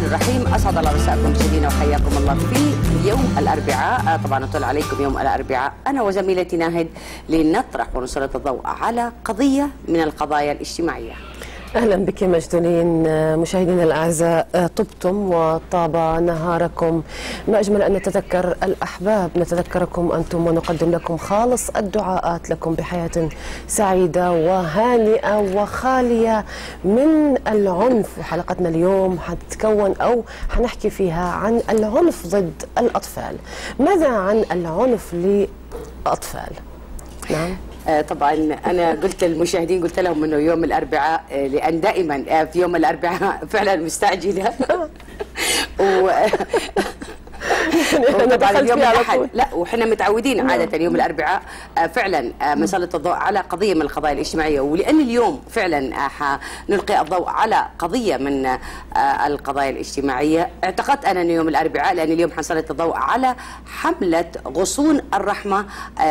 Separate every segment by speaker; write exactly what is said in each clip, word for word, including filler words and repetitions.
Speaker 1: الرحيم. اسعد الله مساءكم مشاهدينا وحياكم الله في يوم الاربعاء. طبعا اطل عليكم يوم الاربعاء انا وزميلتي ناهد لنطرح ونسلط الضوء على قضيه من القضايا الاجتماعيه.
Speaker 2: أهلا بك مجدولين. مشاهدينا الأعزاء، طبتم وطاب نهاركم. ما أجمل أن نتذكر الأحباب، نتذكركم أنتم ونقدم لكم خالص الدعاءات لكم بحياة سعيدة وهانئة وخالية من العنف. وحلقتنا اليوم حتتكون أو حنحكي فيها عن العنف ضد الأطفال. ماذا عن العنف للأطفال؟ نعم،
Speaker 1: طبعا انا قلت للمشاهدين، قلت لهم انه يوم الاربعاء، لان دائما في يوم الاربعاء فعلا مستعجله و طبعا اليوم الاحد لا، وحنا متعودين عاده يوم الاربعاء فعلا بنسلط الضوء على قضيه من القضايا الاجتماعيه. ولان اليوم فعلا حنلقي الضوء على قضيه من القضايا الاجتماعيه، اعتقدت انا انه يوم الاربعاء لان اليوم حنسلط الضوء على حمله غصون الرحمه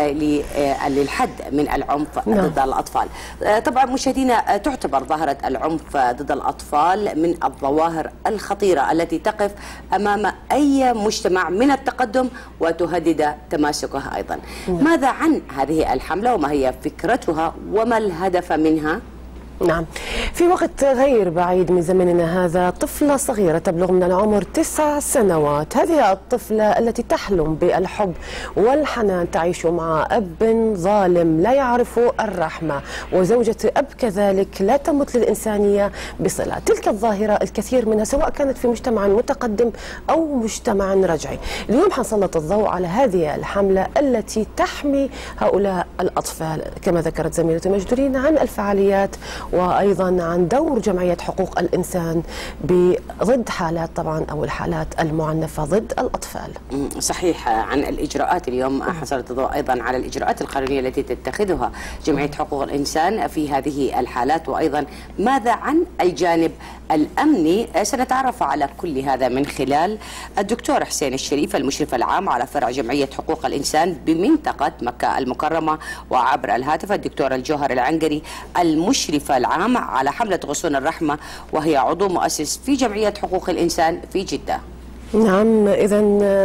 Speaker 1: للحد من العنف ضد الاطفال. طبعا مشاهدينا، تعتبر ظاهره العنف ضد الاطفال من الظواهر الخطيره التي تقف امام اي مجتمع من التقدم وتهدد تماسكها أيضا. ماذا عن هذه الحملة وما هي فكرتها وما الهدف منها؟
Speaker 2: نعم، في وقت غير بعيد من زمننا هذا طفلة صغيرة تبلغ من العمر تسع سنوات. هذه الطفلة التي تحلم بالحب والحنان تعيش مع أب ظالم لا يعرف الرحمة، وزوجة أب كذلك لا تمت للإنسانية بصلة. تلك الظاهرة الكثير منها سواء كانت في مجتمع متقدم أو مجتمع رجعي. اليوم حنسلط الضوء على هذه الحملة التي تحمي هؤلاء الأطفال، كما ذكرت زميلتي مجدولين، عن الفعاليات وأيضا عن دور جمعية حقوق الإنسان ضد حالات طبعا أو الحالات المعنفة ضد الأطفال.
Speaker 1: صحيح، عن الإجراءات اليوم حصلت الضوء أيضا على الإجراءات القانونية التي تتخذها جمعية حقوق الإنسان في هذه الحالات، وأيضا ماذا عن الجانب الأمني. سنتعرف على كل هذا من خلال الدكتور حسين الشريف، المشرف العام على فرع جمعية حقوق الإنسان بمنطقة مكة المكرمة، وعبر الهاتف الدكتور الجوهر العنقري، المشرف العام على حملة غصون الرحمة، وهي عضو مؤسس في جمعية حقوق الإنسان في جدة.
Speaker 2: نعم، إذا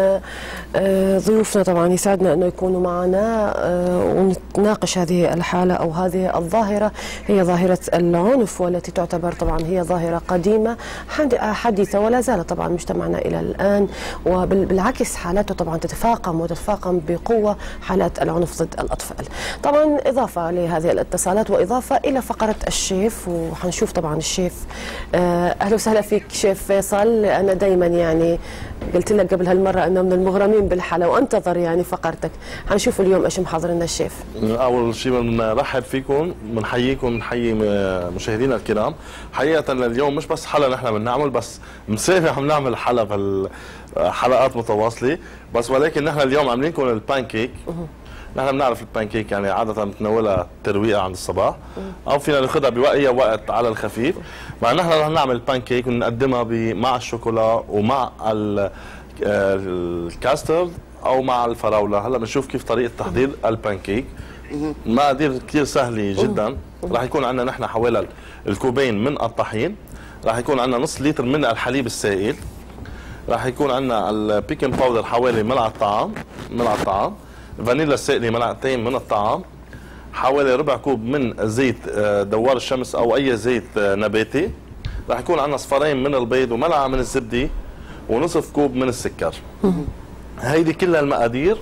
Speaker 2: ضيوفنا طبعا يسعدنا أنه يكونوا معنا ونتناقش هذه الحالة أو هذه الظاهرة. هي ظاهرة العنف، والتي تعتبر طبعا هي ظاهرة قديمة حديثة ولا زالت طبعا مجتمعنا إلى الآن، وبالعكس حالاته طبعا تتفاقم وتتفاقم بقوة حالات العنف ضد الأطفال. طبعا إضافة لهذه الاتصالات وإضافة إلى فقرة الشيف، وحنشوف طبعا الشيف. أهلا وسهلا فيك شيف فيصل. أنا دايما يعني قلت لك قبل هالمرة أنه من المغرمين بالحالة وأنتظر يعني فقرتك. حنشوف اليوم إيش محضر لنا الشيف.
Speaker 3: أول شيء بنرحب فيكم، بنحييكم، بنحيي مشاهدينا الكرام. حقيقة اليوم مش بس حلقة نحن بنعمل، بس مسافة عم نعمل حلقة حلقات متواصلة، بس ولكن نحن اليوم عاملين لكم البانكيك. نحن بنعرف البانكيك يعني عادة بنتناولها ترويقة عند الصباح، أو فينا ناخذها بأي وقت على الخفيف. مع نحن رح نعمل بانكيك ونقدمها مع الشوكولا ومع الكاسترد أو مع الفراولة. هلا بنشوف كيف طريقة تحضير البانكيك. مقادير كثير سهلة جدا. رح يكون عندنا نحن حوالي الكوبين من الطحين، رح يكون عندنا نص لتر من الحليب السائل، رح يكون عندنا البيكنج باودر حوالي ملعقة طعام ملعقة طعام، فانيلا السائلة ملعقتين من الطعام، حوالي ربع كوب من زيت دوار الشمس او اي زيت نباتي، راح يكون عندنا صفارين من البيض وملعقه من الزبده ونصف كوب من السكر. هيدي كلها المقادير،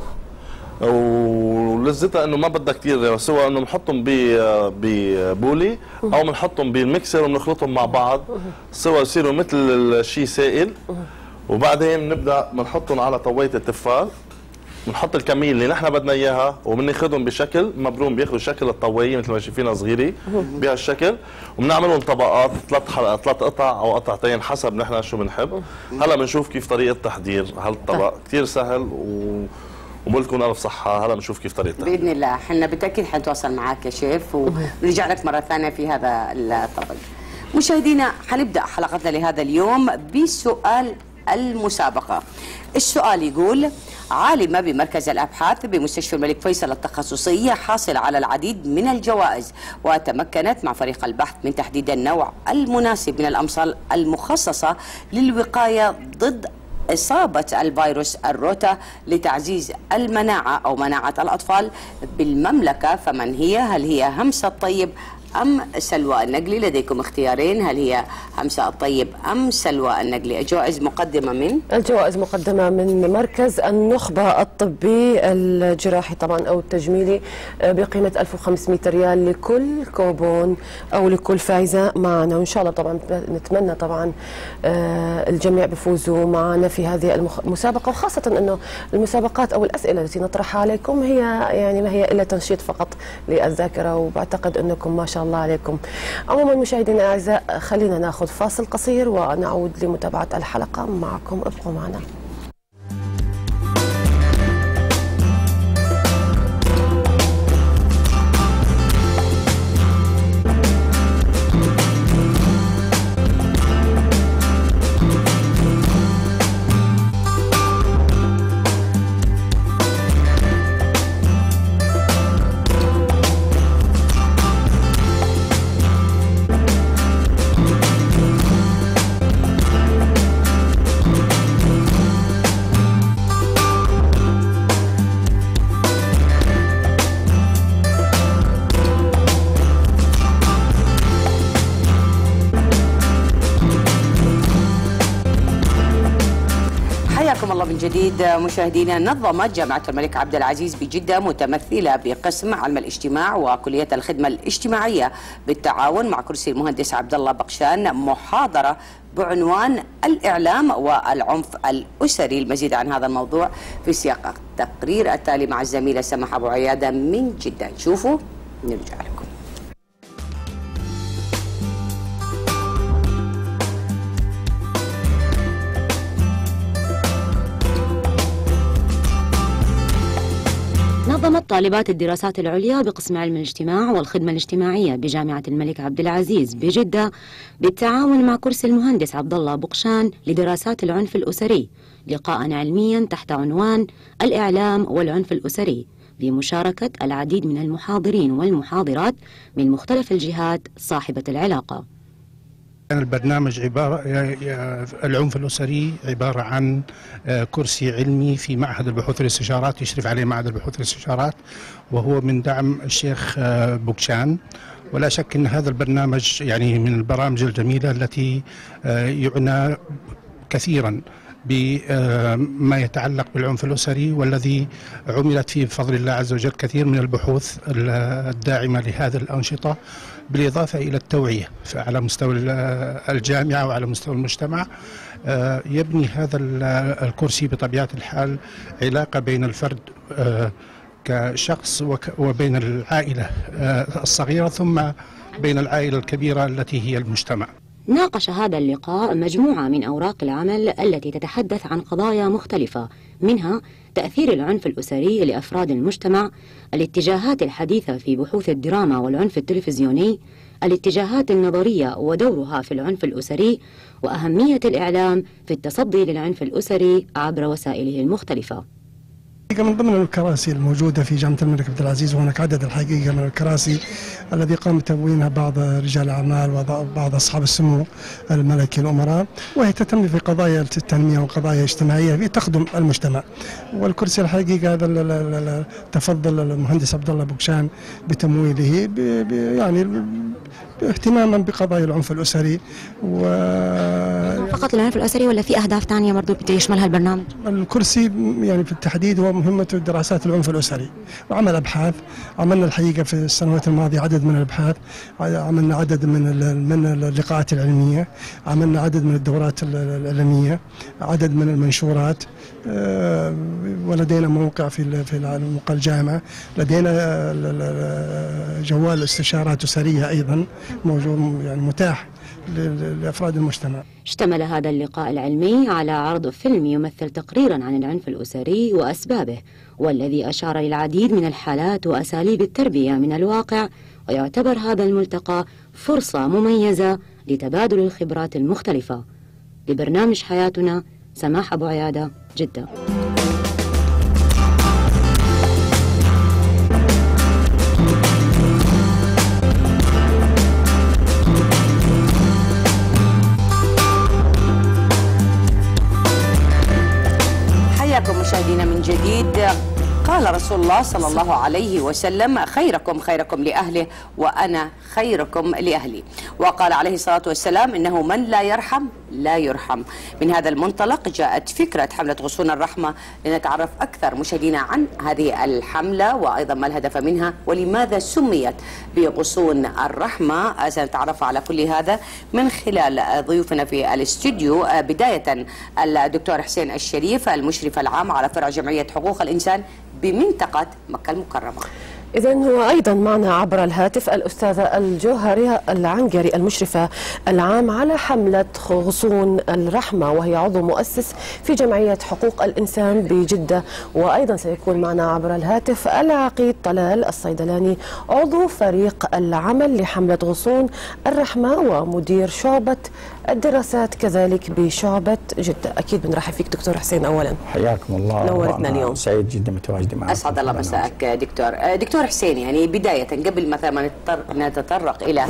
Speaker 3: ولذتها انه ما بدها كثير، سواء انه بنحطهم ببولي او بنحطهم بالميكسر وبنخلطهم مع بعض سواء يصيروا مثل شيء سائل، وبعدين بنبدا بنحطهم على طوية التفال. بنحط الكميه اللي نحن بدنا اياها وبناخذهم بشكل مبروم، بياخذوا شكل الطوايه مثل ما شايفينها صغيره بهالشكل، وبنعملهم طبقات ثلاث حلقات ثلاث قطع او قطعتين حسب نحن شو بنحب. هلا بنشوف كيف طريقه تحضير هالطبق، كثير سهل و وبقول لكم الف صحه. هلا بنشوف كيف طريقتها
Speaker 1: باذن الله. احنا بالتاكيد حنتواصل معك يا شيف ونرجع لك مره ثانيه في هذا الطبق. مشاهدينا، حنبدا حلقتنا لهذا اليوم بسؤال المسابقة. السؤال يقول: عالمة بمركز الأبحاث بمستشفى الملك فيصل التخصصية حاصلة على العديد من الجوائز، وتمكنت مع فريق البحث من تحديد النوع المناسب من الأمصال المخصصة للوقاية ضد إصابة الفيروس الروتا لتعزيز المناعة أو مناعة الأطفال بالمملكة. فمن هي؟ هل هي همسة الطيب أم سلوى النقلي؟ لديكم اختيارين، هل هي همسة الطيب أم سلوى النقلي؟ الجوائز مقدمة من؟
Speaker 2: الجوائز مقدمة من مركز النخبة الطبي الجراحي طبعا أو التجميلي بقيمة ألف وخمسمئة ريال لكل كوبون أو لكل فائزة معنا، وإن شاء الله طبعا نتمنى طبعا الجميع بيفوزوا معنا في هذه المسابقة، وخاصة أنه المسابقات أو الأسئلة التي نطرحها عليكم هي يعني ما هي إلا تنشيط فقط للذاكرة، وبعتقد أنكم ما شاء الله عليكم. عموما مشاهدينا الاعزاء، خلينا ناخذ فاصل قصير ونعود لمتابعه الحلقه معكم، ابقوا معنا.
Speaker 1: حياكم الله من جديد مشاهدينا. نظمت جامعة الملك عبد العزيز بجدة متمثلة بقسم علم الاجتماع وكلية الخدمة الاجتماعية بالتعاون مع كرسي المهندس عبد الله بقشان محاضرة بعنوان الإعلام والعنف الأسري. المزيد عن هذا الموضوع في سياق التقرير التالي مع الزميلة سماح أبو عيادة من جدة. شوفوا نرجع لكم.
Speaker 4: نظمت طالبات الدراسات العليا بقسم علم الاجتماع والخدمة الاجتماعية بجامعة الملك عبد العزيز بجدة بالتعاون مع كرسي المهندس عبد الله بقشان لدراسات العنف الأسري لقاء علميا تحت عنوان الإعلام والعنف الأسري بمشاركة العديد من المحاضرين والمحاضرات من مختلف الجهات صاحبة العلاقة.
Speaker 5: البرنامج عبارة العنف الأسري عبارة عن كرسي علمي في معهد البحوث والاستشارات يشرف عليه معهد البحوث والاستشارات، وهو من دعم الشيخ بقشان. ولا شك أن هذا البرنامج يعني من البرامج الجميلة التي يعنى كثيرا بما يتعلق بالعنف الأسري، والذي عملت فيه بفضل الله عز وجل كثير من البحوث الداعمة لهذه الأنشطة، بالإضافة إلى التوعية على مستوى الجامعة وعلى مستوى المجتمع. يبني هذا الكرسي بطبيعة الحال علاقة بين الفرد كشخص وبين العائلة الصغيرة ثم بين العائلة الكبيرة التي هي المجتمع.
Speaker 4: ناقش هذا اللقاء مجموعة من أوراق العمل التي تتحدث عن قضايا مختلفة، منها تأثير العنف الأسري لأفراد المجتمع، الاتجاهات الحديثة في بحوث الدراما والعنف التلفزيوني، الاتجاهات النظرية ودورها في العنف الأسري، وأهمية الإعلام في التصدي للعنف الأسري عبر وسائله المختلفة.
Speaker 6: من ضمن الكراسي الموجودة في جامعة الملك عبد العزيز، وهناك عدد الحقيقة من الكراسي الذي قام بتموينها بعض رجال الأعمال وبعض أصحاب السمو الملكي الأمراء، وهي تهتم في قضايا التنمية وقضايا اجتماعية تخدم المجتمع. والكرسي الحقيقة هذا تفضل المهندس عبد الله بقشان بتمويله يعني اهتماما بقضايا العنف الأسري. و
Speaker 4: فقط العنف الأسري ولا في أهداف ثانية برضو يشملها البرنامج؟
Speaker 6: الكرسي يعني في التحديد هو مهمته دراسات العنف الأسري وعمل أبحاث. عملنا الحقيقة في السنوات الماضية عدد من الأبحاث، عملنا عدد من من اللقاءات العلمية، عملنا عدد من الدورات العلمية، عدد من المنشورات، ولدينا موقع في في موقع الجامعة، لدينا جوال استشارات أسرية أيضا موجود يعني متاح لأفراد المجتمع.
Speaker 4: اشتمل هذا اللقاء العلمي على عرض فيلم يمثل تقريرا عن العنف الأسري وأسبابه، والذي أشار للعديد من الحالات وأساليب التربية من الواقع، ويعتبر هذا الملتقى فرصة مميزة لتبادل الخبرات المختلفة. لبرنامج حياتنا سماح أبو عيادة، جدة.
Speaker 1: حياكم مشاهدينا من جديد. قال رسول الله صلى الله عليه وسلم: خيركم خيركم لأهله وأنا خيركم لأهلي. وقال عليه الصلاة والسلام: إنه من لا يرحم لا يرحم. من هذا المنطلق جاءت فكرة حملة غصون الرحمة لنتعرف أكثر مشاهدينا عن هذه الحملة وأيضا ما الهدف منها ولماذا سميت بغصون الرحمة. سنتعرف على كل هذا من خلال ضيوفنا في الاستوديو. بداية الدكتور حسين الشريف المشرف العام على فرع جمعية حقوق الإنسان بمنطقة مكة المكرمة.
Speaker 2: إذا هو أيضا معنا عبر الهاتف الأستاذة الجوهري العنقري المشرفة العام على حملة غصون الرحمة، وهي عضو مؤسس في جمعية حقوق الإنسان بجدة. وأيضا سيكون معنا عبر الهاتف العقيد طلال الصيدلاني عضو فريق العمل لحملة غصون الرحمة ومدير شعبة الدراسات كذلك بشعبة جدة. أكيد بنرحب فيك دكتور حسين. أولا
Speaker 7: حياكم الله،
Speaker 2: نورتنا اليوم،
Speaker 7: سعيد جدا متواجدة معك.
Speaker 1: أسعد الله مساءك دكتور. دكتور حسين، يعني بداية قبل مثلا ما نتطرق إلى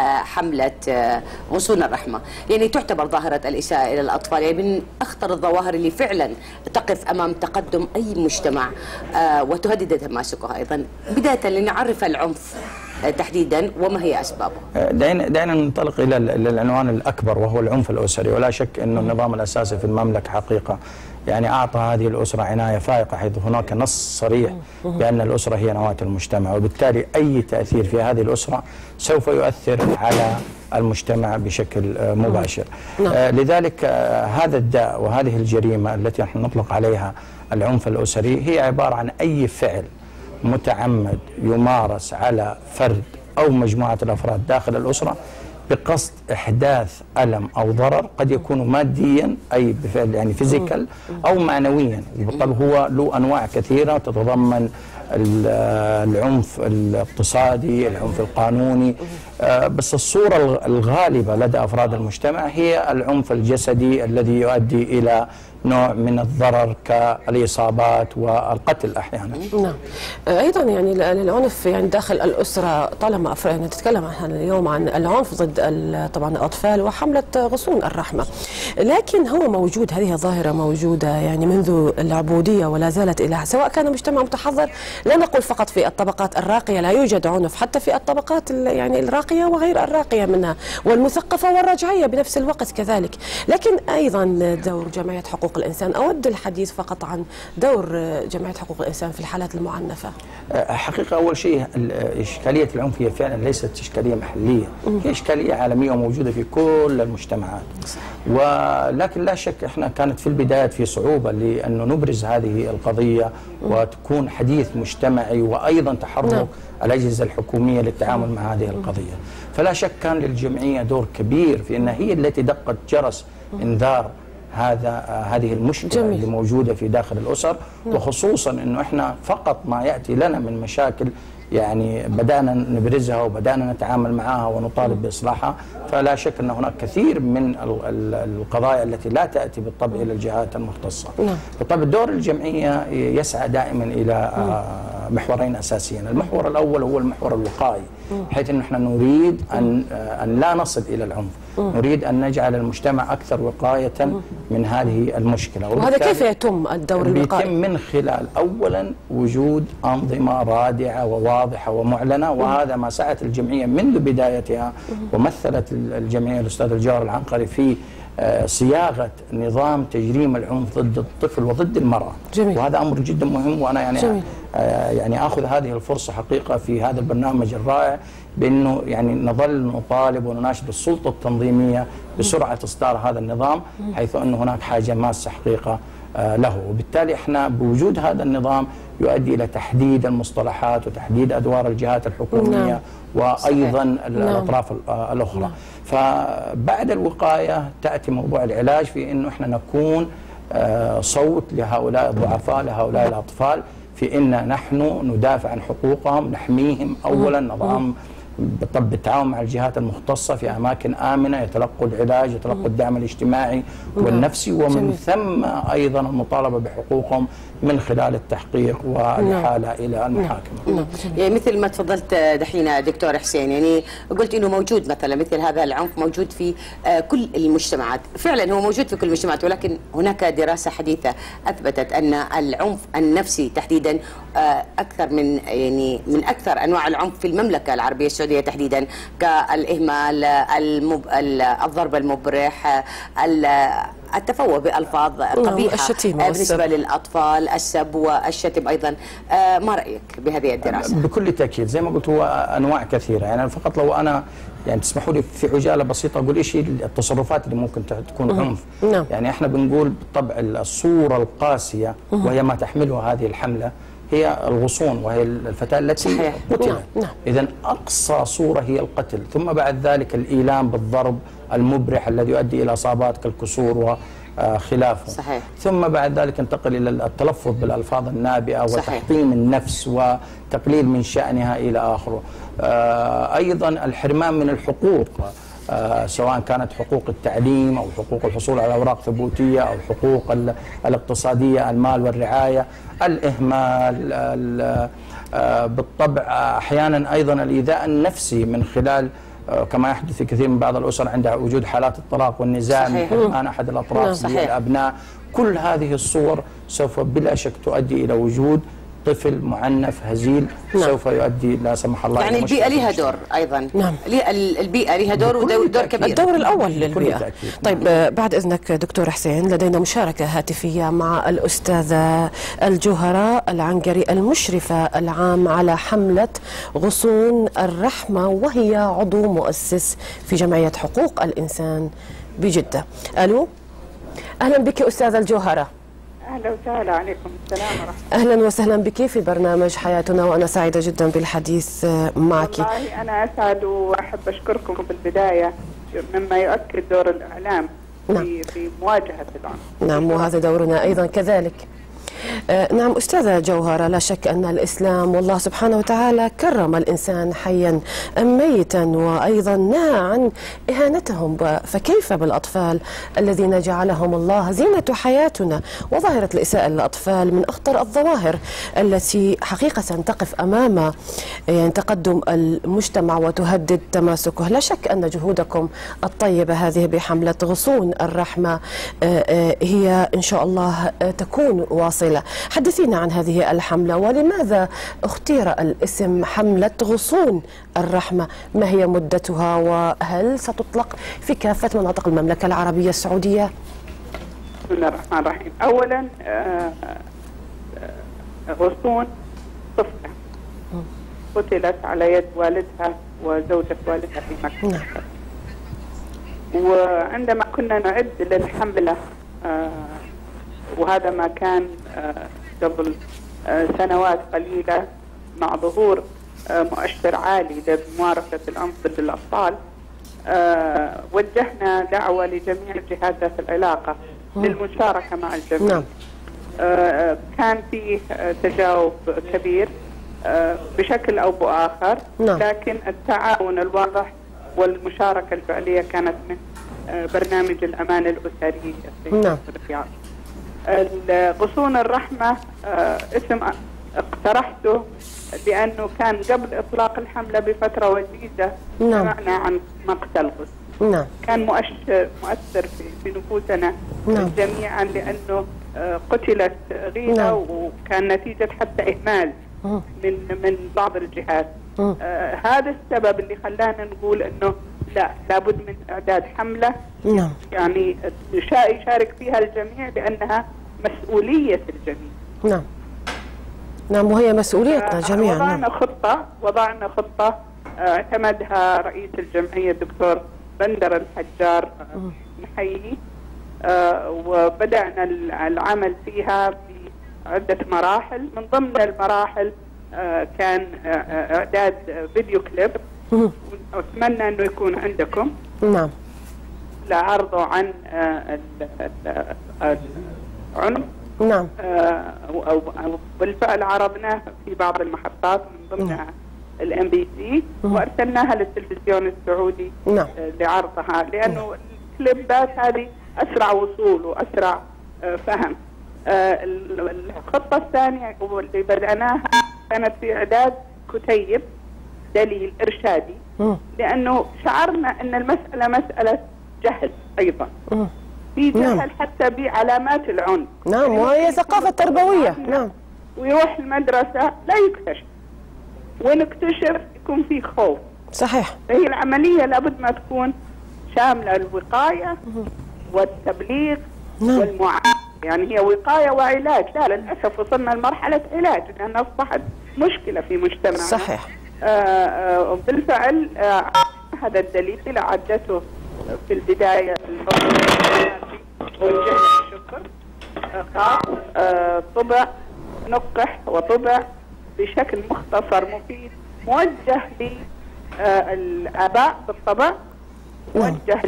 Speaker 1: حملة غصون الرحمة، يعني تعتبر ظاهرة الإساءة إلى الأطفال يعني من أخطر الظواهر اللي فعلا تقف أمام تقدم أي مجتمع وتهدد تماسكه. أيضا بداية لنعرف العنف تحديدا وما هي أسبابه.
Speaker 7: دعينا دعينا ننطلق إلى العنوان الأكبر وهو العنف الأسري. ولا شك أن النظام الأساسي في المملكة حقيقة يعني أعطى هذه الأسرة عناية فائقة، حيث هناك نص صريح بأن الأسرة هي نواة المجتمع، وبالتالي أي تأثير في هذه الأسرة سوف يؤثر على المجتمع بشكل مباشر. آه لذلك آه هذا الداء وهذه الجريمة التي نحن نطلق عليها العنف الأسري هي عبارة عن أي فعل متعمد يمارس على فرد أو مجموعة الأفراد داخل الأسرة بقصد إحداث ألم أو ضرر، قد يكون ماديا أي بفعل يعني فيزيكال أو معنويا. وبالطبع هو له أنواع كثيرة تتضمن العنف الاقتصادي، العنف القانوني، بس الصورة الغالبة لدى أفراد المجتمع هي العنف الجسدي الذي يؤدي إلى نوع من الضرر كالإصابات والقتل أحيانا.
Speaker 2: نعم. أيضا يعني العنف يعني داخل الأسرة، طالما يعني نتكلم عن اليوم عن العنف ضد طبعا الأطفال وحملة غصون الرحمة، لكن هو موجود، هذه الظاهرة موجودة يعني منذ العبودية ولا زالت إلى سواء كان مجتمع متحضر، لا نقول فقط في الطبقات الراقية لا يوجد عنف، حتى في الطبقات يعني الراقية وغير الراقية منها والمثقفة والرجعية بنفس الوقت كذلك. لكن أيضا دور جمعية حقوق الإنسان، أود الحديث فقط عن دور جمعية حقوق الإنسان في الحالات المعنفة.
Speaker 7: حقيقة أول شيء إشكالية العنف هي فعلا ليست إشكالية محلية، هي إشكالية عالمية وموجودة في كل المجتمعات. ولكن لا شك إحنا كانت في البداية في صعوبة لأنه نبرز هذه القضية وتكون حديث مجتمعي، وأيضا تحرك نعم. الأجهزة الحكومية للتعامل مع هذه القضية. فلا شك كان للجمعية دور كبير في أنها هي التي دقت جرس إنذار هذا هذه المشكلة جميل. اللي موجودة في داخل الأسر، وخصوصا أنه إحنا فقط ما يأتي لنا من مشاكل يعني بدأنا نبرزها وبدأنا نتعامل معها ونطالب بإصلاحها. فلا شك أن هناك كثير من القضايا التي لا تأتي بالطبع إلى الجهات المختصة. بالطبع دور الجمعية يسعى دائما إلى محورين أساسيين. المحور الأول هو المحور الوقائي، حيث أن احنا نريد أن أن لا نصل إلى العنف، نريد أن نجعل المجتمع أكثر وقاية من هذه المشكلة.
Speaker 2: وهذا كيف يتم الدور الوقائي؟
Speaker 7: يتم من خلال أولا وجود أنظمة رادعة وواضحة ومعلنة، وهذا ما سعت الجمعية منذ بدايتها، ومثلت الجمعية الأستاذ الجوهري العنقري في صياغة نظام تجريم العنف ضد الطفل وضد المرأة. جميل. وهذا أمر جدا مهم، وأنا يعني جميل. يعني أخذ هذه الفرصة حقيقة في هذا البرنامج الرائع بأنه يعني نظل نطالب ونناشد السلطة التنظيمية بسرعة إصدار هذا النظام، حيث أن هناك حاجة ماسة حقيقة له. وبالتالي احنا بوجود هذا النظام يؤدي إلى تحديد المصطلحات وتحديد أدوار الجهات الحكومية نعم. وأيضا نعم. الأطراف الأخرى نعم. فبعد الوقاية تأتي موضوع العلاج، في أنه احنا نكون صوت لهؤلاء الضعفاء، لهؤلاء الأطفال، في أن نحن ندافع عن حقوقهم، نحميهم أولا، نضعهم بالطب بالتعاون مع الجهات المختصة في أماكن آمنة يتلقوا العلاج، يتلقوا الدعم الاجتماعي والنفسي، ومن ثم أيضا المطالبة بحقوقهم من خلال التحقيق والحالة إلى المحاكمة.
Speaker 1: يعني مثل ما تفضلت دحين دكتور حسين، يعني قلت إنه موجود مثلا مثل هذا العنف موجود في كل المجتمعات، فعلا هو موجود في كل المجتمعات، ولكن هناك دراسة حديثة أثبتت أن العنف النفسي تحديدا أكثر من يعني من أكثر أنواع العنف في المملكة العربية السعودية تحديدا، كالإهمال، المب... الضرب المبرح، التفوه بألفاظ قبيحة بالنسبة للأطفال، السب والشتم أيضا. ما رأيك بهذه الدراسة؟
Speaker 7: بكل تأكيد زي ما قلت هو أنواع كثيرة، يعني فقط لو أنا يعني تسمحوا لي في عجالة بسيطة أقول إيش التصرفات اللي ممكن تكون عنف.
Speaker 2: نعم.
Speaker 7: يعني إحنا بنقول بالطبع الصورة القاسية وهي ما تحملها هذه الحملة هي الغصون، وهي الفتاة التي قتلت.
Speaker 2: نعم.
Speaker 7: إذن أقصى صورة هي القتل، ثم بعد ذلك الإيلام بالضرب المبرح الذي يؤدي إلى إصابات كالكسور وخلافه.
Speaker 1: صحيح.
Speaker 7: ثم بعد ذلك انتقل إلى التلفظ بالألفاظ النابئة وتحطيم النفس وتقليل من شأنها إلى آخره. أيضا الحرمان من الحقوق، آه سواء كانت حقوق التعليم أو حقوق الحصول على أوراق ثبوتية أو حقوق الاقتصادية، المال والرعاية، الإهمال، آه بالطبع أحيانا أيضا الإيذاء النفسي من خلال آه كما يحدث في كثير من بعض الأسر عند وجود حالات الطلاق والنزاع من حرمان أحد الأطراف للأبناء. كل هذه الصور سوف بلا شك تؤدي إلى وجود طفل معنف هزيل. نعم. سوف يؤدي لا سمح الله
Speaker 1: يعني البيئة لها دور أيضا.
Speaker 2: نعم.
Speaker 1: البيئة لها دور ودور كبير.
Speaker 2: الدور الأول للبيئة. طيب بعد إذنك دكتور حسين، لدينا مشاركة هاتفية مع الأستاذة الجوهرة العنقري المشرفة العام على حملة غصون الرحمة، وهي عضو مؤسس في جمعية حقوق الإنسان بجدة. ألو، أهلا بك أستاذة الجوهرة.
Speaker 8: أهلا وسهلا، عليكم السلام ورحمة
Speaker 2: الله. أهلا وسهلا بك في برنامج حياتنا، وأنا سعيدة جدا بالحديث معك.
Speaker 8: والله أنا أسعد وأحب أشكركم بالبداية مما يؤكد دور الإعلام. نعم. في في مواجهة العنف.
Speaker 2: نعم، وهذا دورنا أيضا كذلك. آه نعم أستاذة جوهرة، لا شك أن الإسلام والله سبحانه وتعالى كرم الإنسان حيا أم ميتا، وأيضا نهى عن إهانتهم، فكيف بالأطفال الذين جعلهم الله زينة حياتنا؟ وظاهرة الإساءة للأطفال من أخطر الظواهر التي حقيقة تقف أمام يعني تقدم المجتمع وتهدد تماسكه. لا شك أن جهودكم الطيبة هذه بحملة غصون الرحمة آه آه هي إن شاء الله آه تكون واصلة. حدثينا عن هذه الحملة، ولماذا اختير الاسم حملة غصون الرحمة؟ ما هي مدتها، وهل ستطلق في كافة مناطق المملكة العربية السعودية؟
Speaker 8: بسم الله الرحمن الرحيم. أولا آه غصون طفلة قتلت على يد والدها وزوجة والدها في مكة.
Speaker 2: نعم.
Speaker 8: وعندما كنا نعد للحملة آه وهذا ما كان قبل سنوات قليلة مع ظهور مؤشر عالي لممارسة العنف ضد الأطفال، وجهنا دعوة لجميع الجهات ذات العلاقة للمشاركة مع الجميع.
Speaker 2: نعم.
Speaker 8: كان فيه تجاوب كبير بشكل أو بآخر. نعم. لكن التعاون الواضح والمشاركة الفعلية كانت من برنامج الأمان الأسري
Speaker 2: نعم.
Speaker 8: في الرياض. غصون الرحمة آه اسم اقترحته لأنه كان قبل إطلاق الحملة بفترة وجيزة.
Speaker 2: نعم.
Speaker 8: سمعنا عن مقتل غصن.
Speaker 2: نعم.
Speaker 8: كان مؤثر مؤثر في, في نفوسنا. نعم. جميعا، لأنه آه قتلت غيرة. نعم. وكان نتيجة حتى إهمال م. من من بعض الجهات. آه هذا السبب اللي خلانا نقول إنه لا لابد من إعداد حملة.
Speaker 2: نعم.
Speaker 8: يعني يشارك فيها الجميع لأنها مسؤولية الجميع.
Speaker 2: نعم. نعم، وهي مسؤوليتنا جميعا.
Speaker 8: وضعنا
Speaker 2: نعم.
Speaker 8: خطة وضعنا خطة اعتمدها رئيس الجمعية الدكتور بندر الحجار، نحييه، وبدأنا العمل فيها بعدة مراحل. من ضمن المراحل كان إعداد فيديو كليب، وأتمنى أنه يكون عندكم.
Speaker 2: نعم.
Speaker 8: لعرضه عن العنف.
Speaker 2: نعم.
Speaker 8: بالفعل عرضناه في بعض المحطات من ضمنها الام بي سي وارسلناها للتلفزيون السعودي
Speaker 2: نعم.
Speaker 8: لعرضها، لانه الكليبات هذه اسرع وصول واسرع فهم. الخطه الثانيه واللي بدأناها كانت في اعداد كتيب دليل ارشادي، لانه شعرنا ان المساله مساله جهل ايضا، في جهل نعم. حتى بعلامات العنف.
Speaker 2: نعم، وهي ثقافه تربويه. نعم،
Speaker 8: ويروح المدرسه لا يكتشف، ونكتشف يكون في خوف.
Speaker 2: صحيح.
Speaker 8: فهي العمليه لابد ما تكون شامله الوقايه والتبليغ نعم. والمعالجه، يعني هي وقايه وعلاج. لا للاسف وصلنا لمرحله علاج لانها اصبحت مشكله في مجتمعنا.
Speaker 2: صحيح.
Speaker 8: آه آه بالفعل آه هذا الدليل عدته في البدايه وجه الشكر خاص آه طبع نقح وطبع بشكل مختصر مفيد موجه للآباء بالطبع، موجه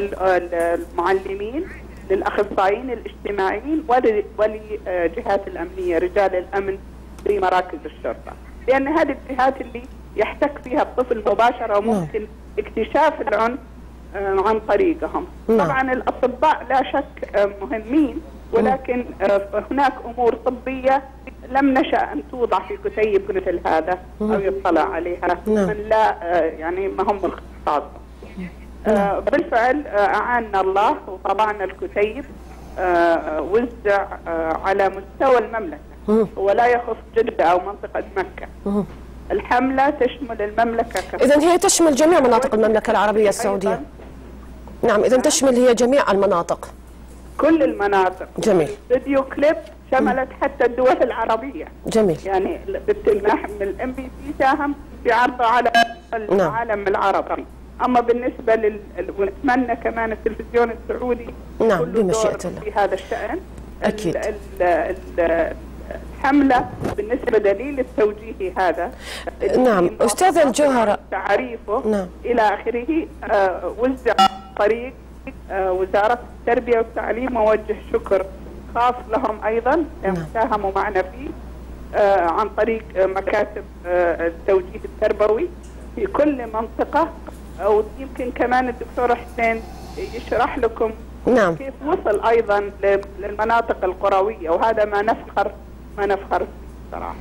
Speaker 8: للمعلمين، للأخصائيين الاجتماعيين ولجهات الأمنية، رجال الأمن في مراكز الشرطة، لأن هذه الجهات اللي يحتك فيها الطفل مباشرة وممكن اكتشاف العنف عن طريقهم. طبعا الأطباء لا شك مهمين، ولكن هناك أمور طبية لم نشأ أن توضع في كتيب مثل هذا أو يطلع عليها من لا يعني ما هم اختصاصهم. بالفعل أعاننا الله وطبعنا الكتيب وزع على مستوى المملكة، هو لا يخص جدة أو منطقة مكة. الحملة تشمل المملكة كفر.
Speaker 2: إذن هي تشمل جميع مناطق المملكة العربية السعودية. نعم، إذن تشمل هي جميع المناطق.
Speaker 8: كل المناطق.
Speaker 2: جميل.
Speaker 8: فيديو كليب شملت حتى الدول العربية.
Speaker 2: جميل.
Speaker 8: يعني الام بي سي ساهم في عرضه على العالم العربي. اما بالنسبه لل ونتمنى كمان التلفزيون السعودي
Speaker 2: نعم بمشيئة الله
Speaker 8: في هذا الشأن.
Speaker 2: اكيد.
Speaker 8: ال ال الحمله بالنسبه دليل التوجيهي هذا
Speaker 2: نعم استاذه الجوهره
Speaker 8: تعريفه
Speaker 2: نعم.
Speaker 8: الى اخره آه وزع طريق آه وزاره التربيه والتعليم، ووجه شكر خاص لهم ايضا نعم. ساهموا معنا فيه آه عن طريق آه مكاتب آه التوجيه التربوي في كل منطقه، او يمكن كمان الدكتور حسين يشرح لكم
Speaker 2: نعم.
Speaker 8: كيف وصل ايضا للمناطق القرويه، وهذا ما نفخر ما نفخر صراحه.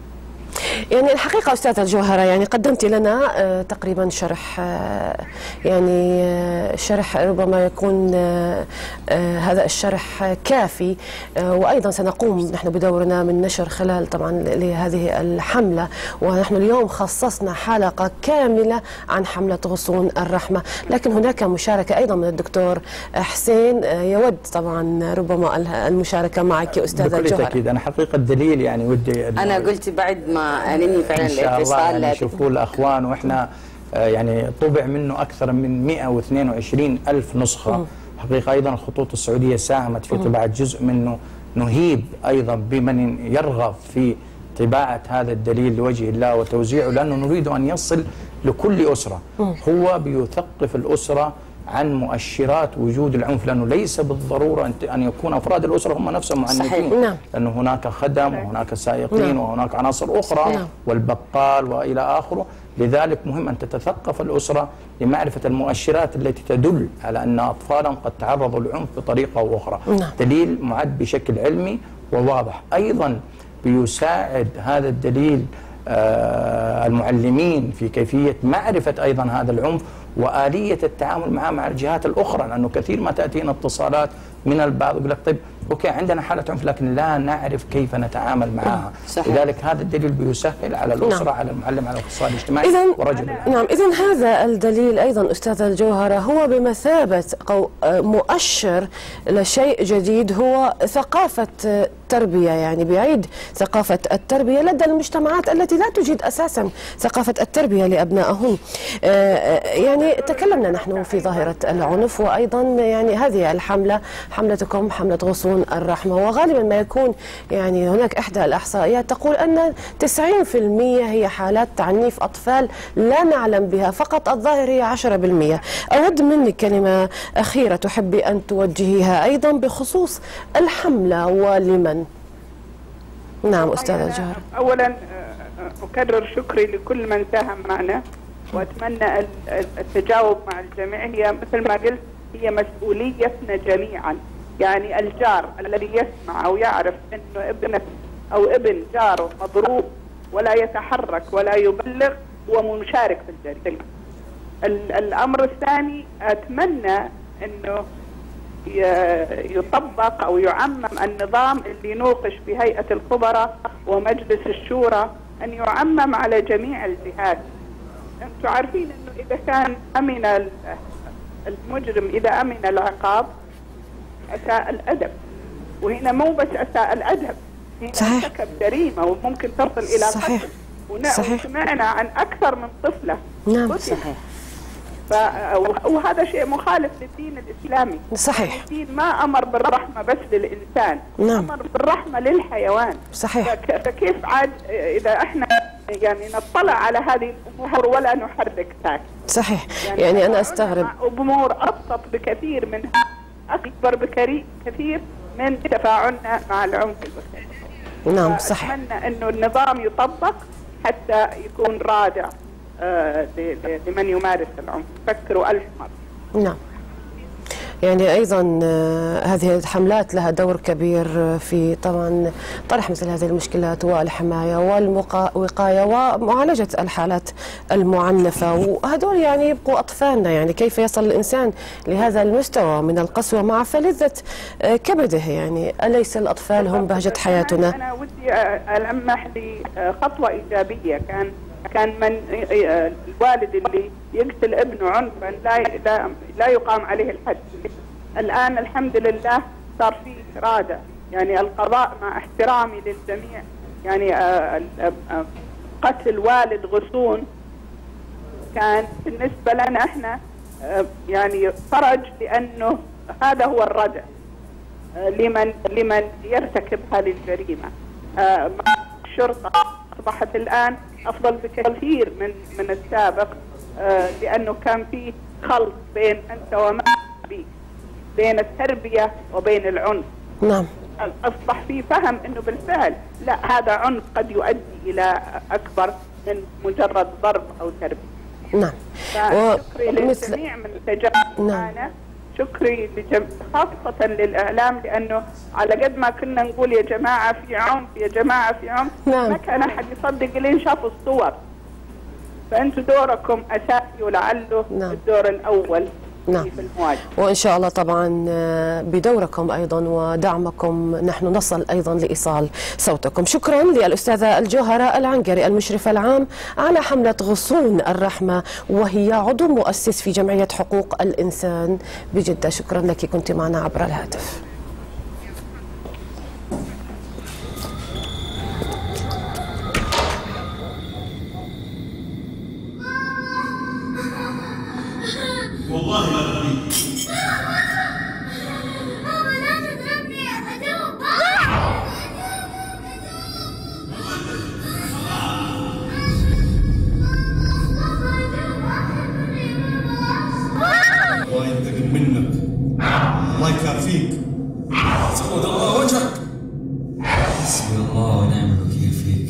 Speaker 2: يعني الحقيقة أستاذة الجوهرة يعني قدمت لنا آه تقريبا شرح آه يعني آه شرح ربما يكون آه آه هذا الشرح كافي، آه وأيضا سنقوم نحن بدورنا من نشر خلال طبعا لهذه الحملة، ونحن اليوم خصصنا حلقة كاملة عن حملة غصون الرحمة، لكن هناك مشاركة أيضا من الدكتور حسين آه يود طبعا ربما المشاركة معك أستاذة الجوهرة.
Speaker 7: بكل تأكيد. أنا حقيقة الدليل يعني ودي
Speaker 1: أنا قلت بعد ما أنني فعلا
Speaker 7: إن شاء الله يعني يشوفوه الأخوان، وإحنا يعني طبع منه أكثر من مئة واثنين وعشرين ألف نسخة. حقيقة أيضا الخطوط السعودية ساهمت في طباعة جزء منه، نهيب أيضا بمن يرغب في طباعة هذا الدليل لوجه الله وتوزيعه، لأنه نريد أن يصل لكل أسرة. هو بيثقف الأسرة عن مؤشرات وجود العنف، لأنه ليس بالضرورة أن يكون أفراد الأسرة هم نفسهم معنفين،
Speaker 2: نعم.
Speaker 7: لأنه هناك خدم وهناك سائقين نعم. وهناك عناصر أخرى نعم. والبقال وإلى آخره. لذلك مهم أن تتثقف الأسرة لمعرفة المؤشرات التي تدل على أن أطفالا قد تعرضوا للعنف بطريقة أو أخرى.
Speaker 2: نعم.
Speaker 7: دليل معد بشكل علمي وواضح. أيضا بيساعد هذا الدليل آه المعلمين في كيفية معرفة أيضا هذا العنف وآلية التعامل معه مع الجهات الأخرى، لأنه كثير ما تأتينا اتصالات من البعض يقول لك طيب أوكي عندنا حالة عنف لكن لا نعرف كيف نتعامل معها. لذلك هذا الدليل بيسهل على الأسرة نعم. على المعلم، على الأخصائي الاجتماعي ورجل
Speaker 2: نعم. إذن هذا الدليل أيضا أستاذة الجوهرة هو بمثابة مؤشر لشيء جديد، هو ثقافة التربية، يعني بيعيد ثقافة التربية لدى المجتمعات التي لا تجيد أساسا ثقافة التربية لأبنائهم. يعني تكلمنا نحن في ظاهرة العنف، وأيضا يعني هذه الحملة حملتكم حملة غصون الرحمة، وغالبا ما يكون يعني هناك إحدى الإحصائيات تقول أن تسعين بالمئة هي حالات تعنيف أطفال لا نعلم بها، فقط الظاهر هي عشرة بالمئة. أود منك كلمة أخيرة تحبي أن توجهيها أيضا بخصوص الحملة ولمن؟ نعم أستاذة الجوهرة.
Speaker 8: أولا أكرر شكري لكل من ساهم معنا، وأتمنى التجاوب مع الجميع. هي مثل ما قلت هي مسؤوليتنا جميعا، يعني الجار الذي يسمع أو يعرف أنه ابنه أو ابن جاره مضروب ولا يتحرك ولا يبلغ هو مشارك في الجريمة. الأمر الثاني أتمنى أنه يطبق أو يعمم النظام اللي نوقش في هيئة الخبراء ومجلس الشورى، أن يعمم على جميع الجهات. أنتم عارفين أنه إذا كان أمن المجرم، إذا أمن العقاب أساء الأدب، وهنا مو بس أساء الأدب، هنا ارتكب جريمة وممكن تصل إلى
Speaker 2: صحيح.
Speaker 8: قتل. وسمعنا عن أكثر من طفلة.
Speaker 2: نعم صحيح.
Speaker 8: ف... وهذا شيء مخالف للدين الإسلامي.
Speaker 2: صحيح.
Speaker 8: الدين ما أمر بالرحمة بس للإنسان،
Speaker 2: نعم.
Speaker 8: أمر بالرحمة للحيوان.
Speaker 2: صحيح.
Speaker 8: فك... فكيف عاد إذا إحنا يعني نطلع على هذه الأمور ولا نحرك ساكت؟
Speaker 2: صحيح. يعني, يعني أنا أستغرب
Speaker 8: أمور أبسط بكثير منها، أكبر بكثير من تفاعلنا مع العنف البشري.
Speaker 2: نعم صحيح.
Speaker 8: أتمنى أنه النظام يطبق حتى يكون رادع آه لمن يمارس العنف. فكروا ألف مرة.
Speaker 2: نعم. يعني أيضا هذه الحملات لها دور كبير في طبعا طرح مثل هذه المشكلات والحماية والوقاية ومعالجة الحالات المعنفة، وهدول يعني يبقوا أطفالنا. يعني كيف يصل الإنسان لهذا المستوى من القسوة مع فلذة كبده؟ يعني أليس الأطفال هم بهجة حياتنا؟
Speaker 8: أنا ودي ألمح لخطوة إيجابية. كان كان من الوالد اللي يقتل ابنه عنفا لا لا لا يقام عليه الحد. الآن الحمد لله صار فيه رادع، يعني القضاء مع احترامي للجميع، يعني قتل والد غصون كان بالنسبة لنا احنا يعني فرج، لأنه هذا هو الردع لمن لمن يرتكب هذه الجريمة. الشرطة أصبحت الآن أفضل بكثير من من السابق، آه لأنه كان في خلط بين أنت وما بي، بين التربية وبين العنف.
Speaker 2: نعم.
Speaker 8: أصبح في فهم أنه بالفعل لا، هذا عنف قد يؤدي إلى أكبر من مجرد ضرب أو تربية.
Speaker 2: نعم.
Speaker 8: شكري للجميع من تجاوب معنا. شكري خاصة للإعلام، لأنه على قد ما كنا نقول يا جماعة في عنف يا جماعة في عنف،
Speaker 2: نعم.
Speaker 8: ما كان أحد يصدق لين شافوا الصور. فأنتم دوركم أساسي ولعله
Speaker 2: نعم.
Speaker 8: الدور الأول
Speaker 2: نعم.
Speaker 8: في المواجهة.
Speaker 2: وإن شاء الله طبعا بدوركم أيضا ودعمكم نحن نصل أيضا لإيصال صوتكم. شكرا للأستاذة الجوهرة العنقري المشرفة العام على حملة غصون الرحمة، وهي عضو مؤسس في جمعية حقوق الإنسان بجدة. شكرا لك، كنت معنا عبر الهاتف.
Speaker 9: والله ما تضربني. ماما لا تضربني، أدوب. الله ينتقم منك، الله يكافيك. سود الله وجهك. حسبي الله ونعم الوكيل فيك.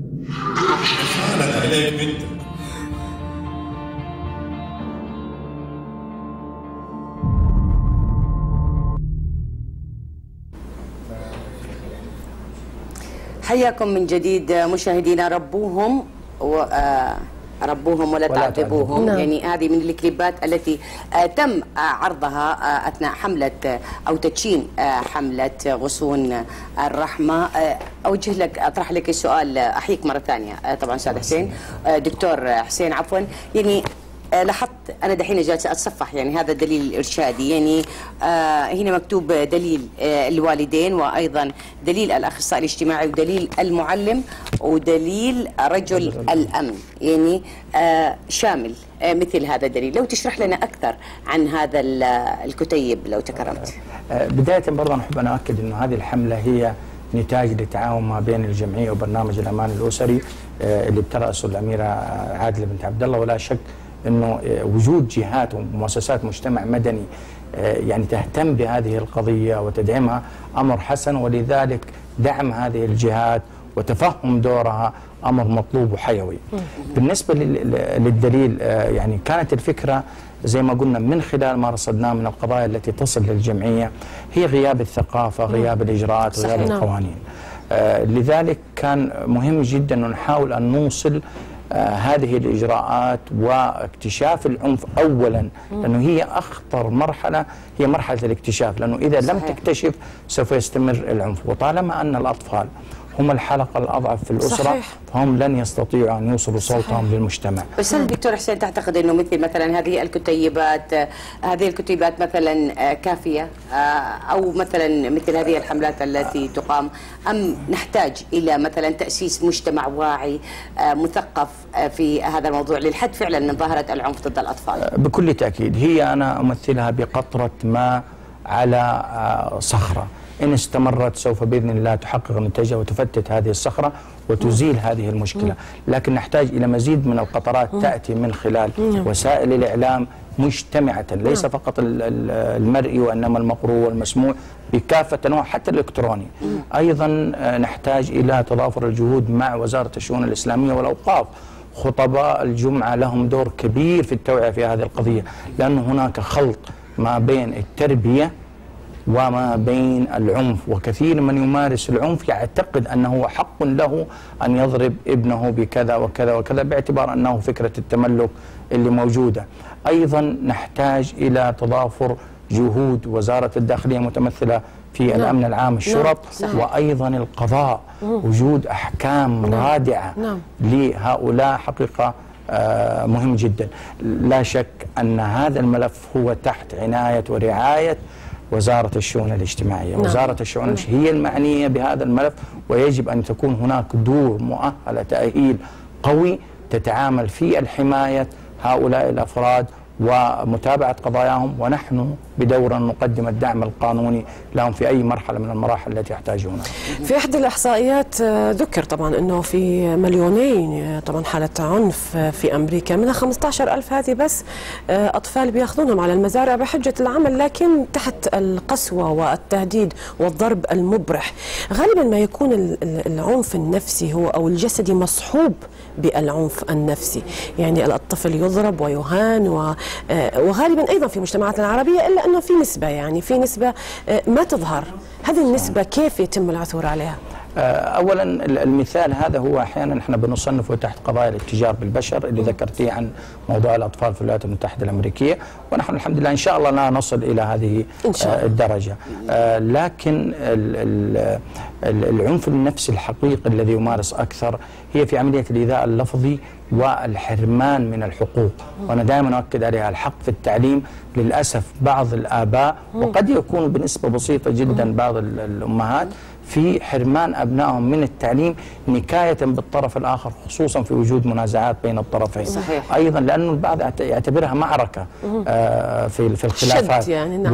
Speaker 9: خانت عليك بنتك.
Speaker 1: حياكم من جديد مشاهدينا. ربوهم و ربوهم ولا, ولا تعذبوهم.
Speaker 2: نعم.
Speaker 1: يعني هذه من الكليبات التي تم عرضها اثناء حمله او تدشين حمله غصون الرحمه. اوجه لك اطرح لك السؤال، احييك مره ثانيه طبعا استاذ حسين، دكتور حسين عفوا. يعني لاحظت انا دحين جالسه اتصفح يعني هذا الدليل الارشادي، يعني آه هنا مكتوب دليل آه الوالدين، وايضا دليل الاخصائي الاجتماعي، ودليل المعلم، ودليل رجل الامن، يعني آه شامل آه مثل هذا الدليل. لو تشرح لنا اكثر عن هذا الكتيب لو تكرمت.
Speaker 7: آه بدايه برضه نحب انا اؤكد انه هذه الحمله هي نتاج للتعاون ما بين الجمعيه وبرنامج الامان الاسري آه اللي بترأسه الاميره عادله بنت عبد الله. ولا شك انه وجود جهات ومؤسسات مجتمع مدني يعني تهتم بهذه القضيه وتدعمها امر حسن، ولذلك دعم هذه الجهات وتفهم دورها أمر مطلوب وحيوي. بالنسبة للدليل يعني كانت الفكرة زي ما قلنا من خلال ما رصدناه من القضايا التي تصل للجمعية هي غياب الثقافة، غياب الإجراءات، غياب القوانين. آه لذلك كان مهم جدا أن نحاول أن نوصل آه هذه الإجراءات واكتشاف العنف أولا، لأنه هي أخطر مرحلة هي مرحلة الاكتشاف، لأنه إذا لم تكتشف سوف يستمر العنف، وطالما أن الأطفال هم الحلقة الأضعف في الأسرة صحيح. فهم لن يستطيعوا أن يوصلوا صوتهم صحيح. للمجتمع.
Speaker 1: بس دكتور حسين تعتقد أنه مثل مثلا هذه الكتيبات هذه الكتيبات مثلا كافية أو مثلا مثل هذه الحملات التي تقام، أم نحتاج إلى مثلا تأسيس مجتمع واعي مثقف في هذا الموضوع للحد فعلا من ظاهرة العنف ضد الأطفال؟
Speaker 7: بكل تأكيد هي أنا أمثلها بقطرة ماء على صخرة، إن استمرت سوف بإذن الله تحقق نتيجة وتفتت هذه الصخرة وتزيل هذه المشكلة، لكن نحتاج إلى مزيد من القطرات تأتي من خلال وسائل الإعلام مجتمعة، ليس فقط المرئي وإنما المقروء والمسموع بكافة أنواع حتى الإلكتروني. أيضا نحتاج إلى تضافر الجهود مع وزارة الشؤون الإسلامية والأوقاف. خطباء الجمعة لهم دور كبير في التوعية في هذه القضية، لأن هناك خلط ما بين التربية وما بين العنف، وكثير من يمارس العنف يعتقد أنه حق له أن يضرب ابنه بكذا وكذا وكذا باعتبار أنه فكرة التملك اللي موجودة. أيضا نحتاج إلى تضافر جهود وزارة الداخلية متمثلة في نعم. الأمن العام الشرط نعم. وأيضا القضاء، وجود أحكام نعم. رادعة نعم. لهؤلاء حقيقة آه مهم جدا. لا شك أن هذا الملف هو تحت عناية ورعاية وزارة الشؤون الاجتماعية. نعم. وزارة الشؤون الاجتماعية هي المعنية بهذا الملف، ويجب أن تكون هناك دور مؤهلة تأهيل قوي تتعامل في الحماية هؤلاء الأفراد ومتابعة قضاياهم، ونحن بدورنا نقدم الدعم القانوني لهم في أي مرحلة من المراحل التي يحتاجونها.
Speaker 2: في إحدى الإحصائيات ذكر طبعا أنه في مليونين طبعا حالة عنف في أمريكا، منها خمسة عشر ألف هذه بس أطفال بياخذونهم على المزارع بحجة العمل، لكن تحت القسوة والتهديد والضرب المبرح. غالبا ما يكون العنف النفسي هو أو الجسدي مصحوب بالعنف النفسي، يعني الطفل يضرب ويهان، وغالبا أيضا في مجتمعاتنا العربية، إلا أنه في نسبة يعني في نسبة ما تظهر. هذه النسبة كيف يتم العثور عليها؟
Speaker 7: أولا المثال هذا هو أحيانا احنا بنصنفه تحت قضايا الاتجار بالبشر اللي ذكرتيه عن موضوع الأطفال في الولايات المتحدة الأمريكية، ونحن الحمد لله إن شاء الله لا نصل إلى هذه الدرجة. لكن العنف النفسي الحقيقي الذي يمارس أكثر هي في عملية الإيذاء اللفظي والحرمان من الحقوق، وأنا دائما أؤكد عليها. الحق في التعليم للأسف بعض الآباء وقد يكون بنسبة بسيطة جدا بعض الأمهات في حرمان أبنائهم من التعليم نكاية بالطرف الآخر، خصوصا في وجود منازعات بين الطرفين. صحيح. أيضا لأنه البعض يعتبرها معركة آه في في الخلافات يعني. نعم.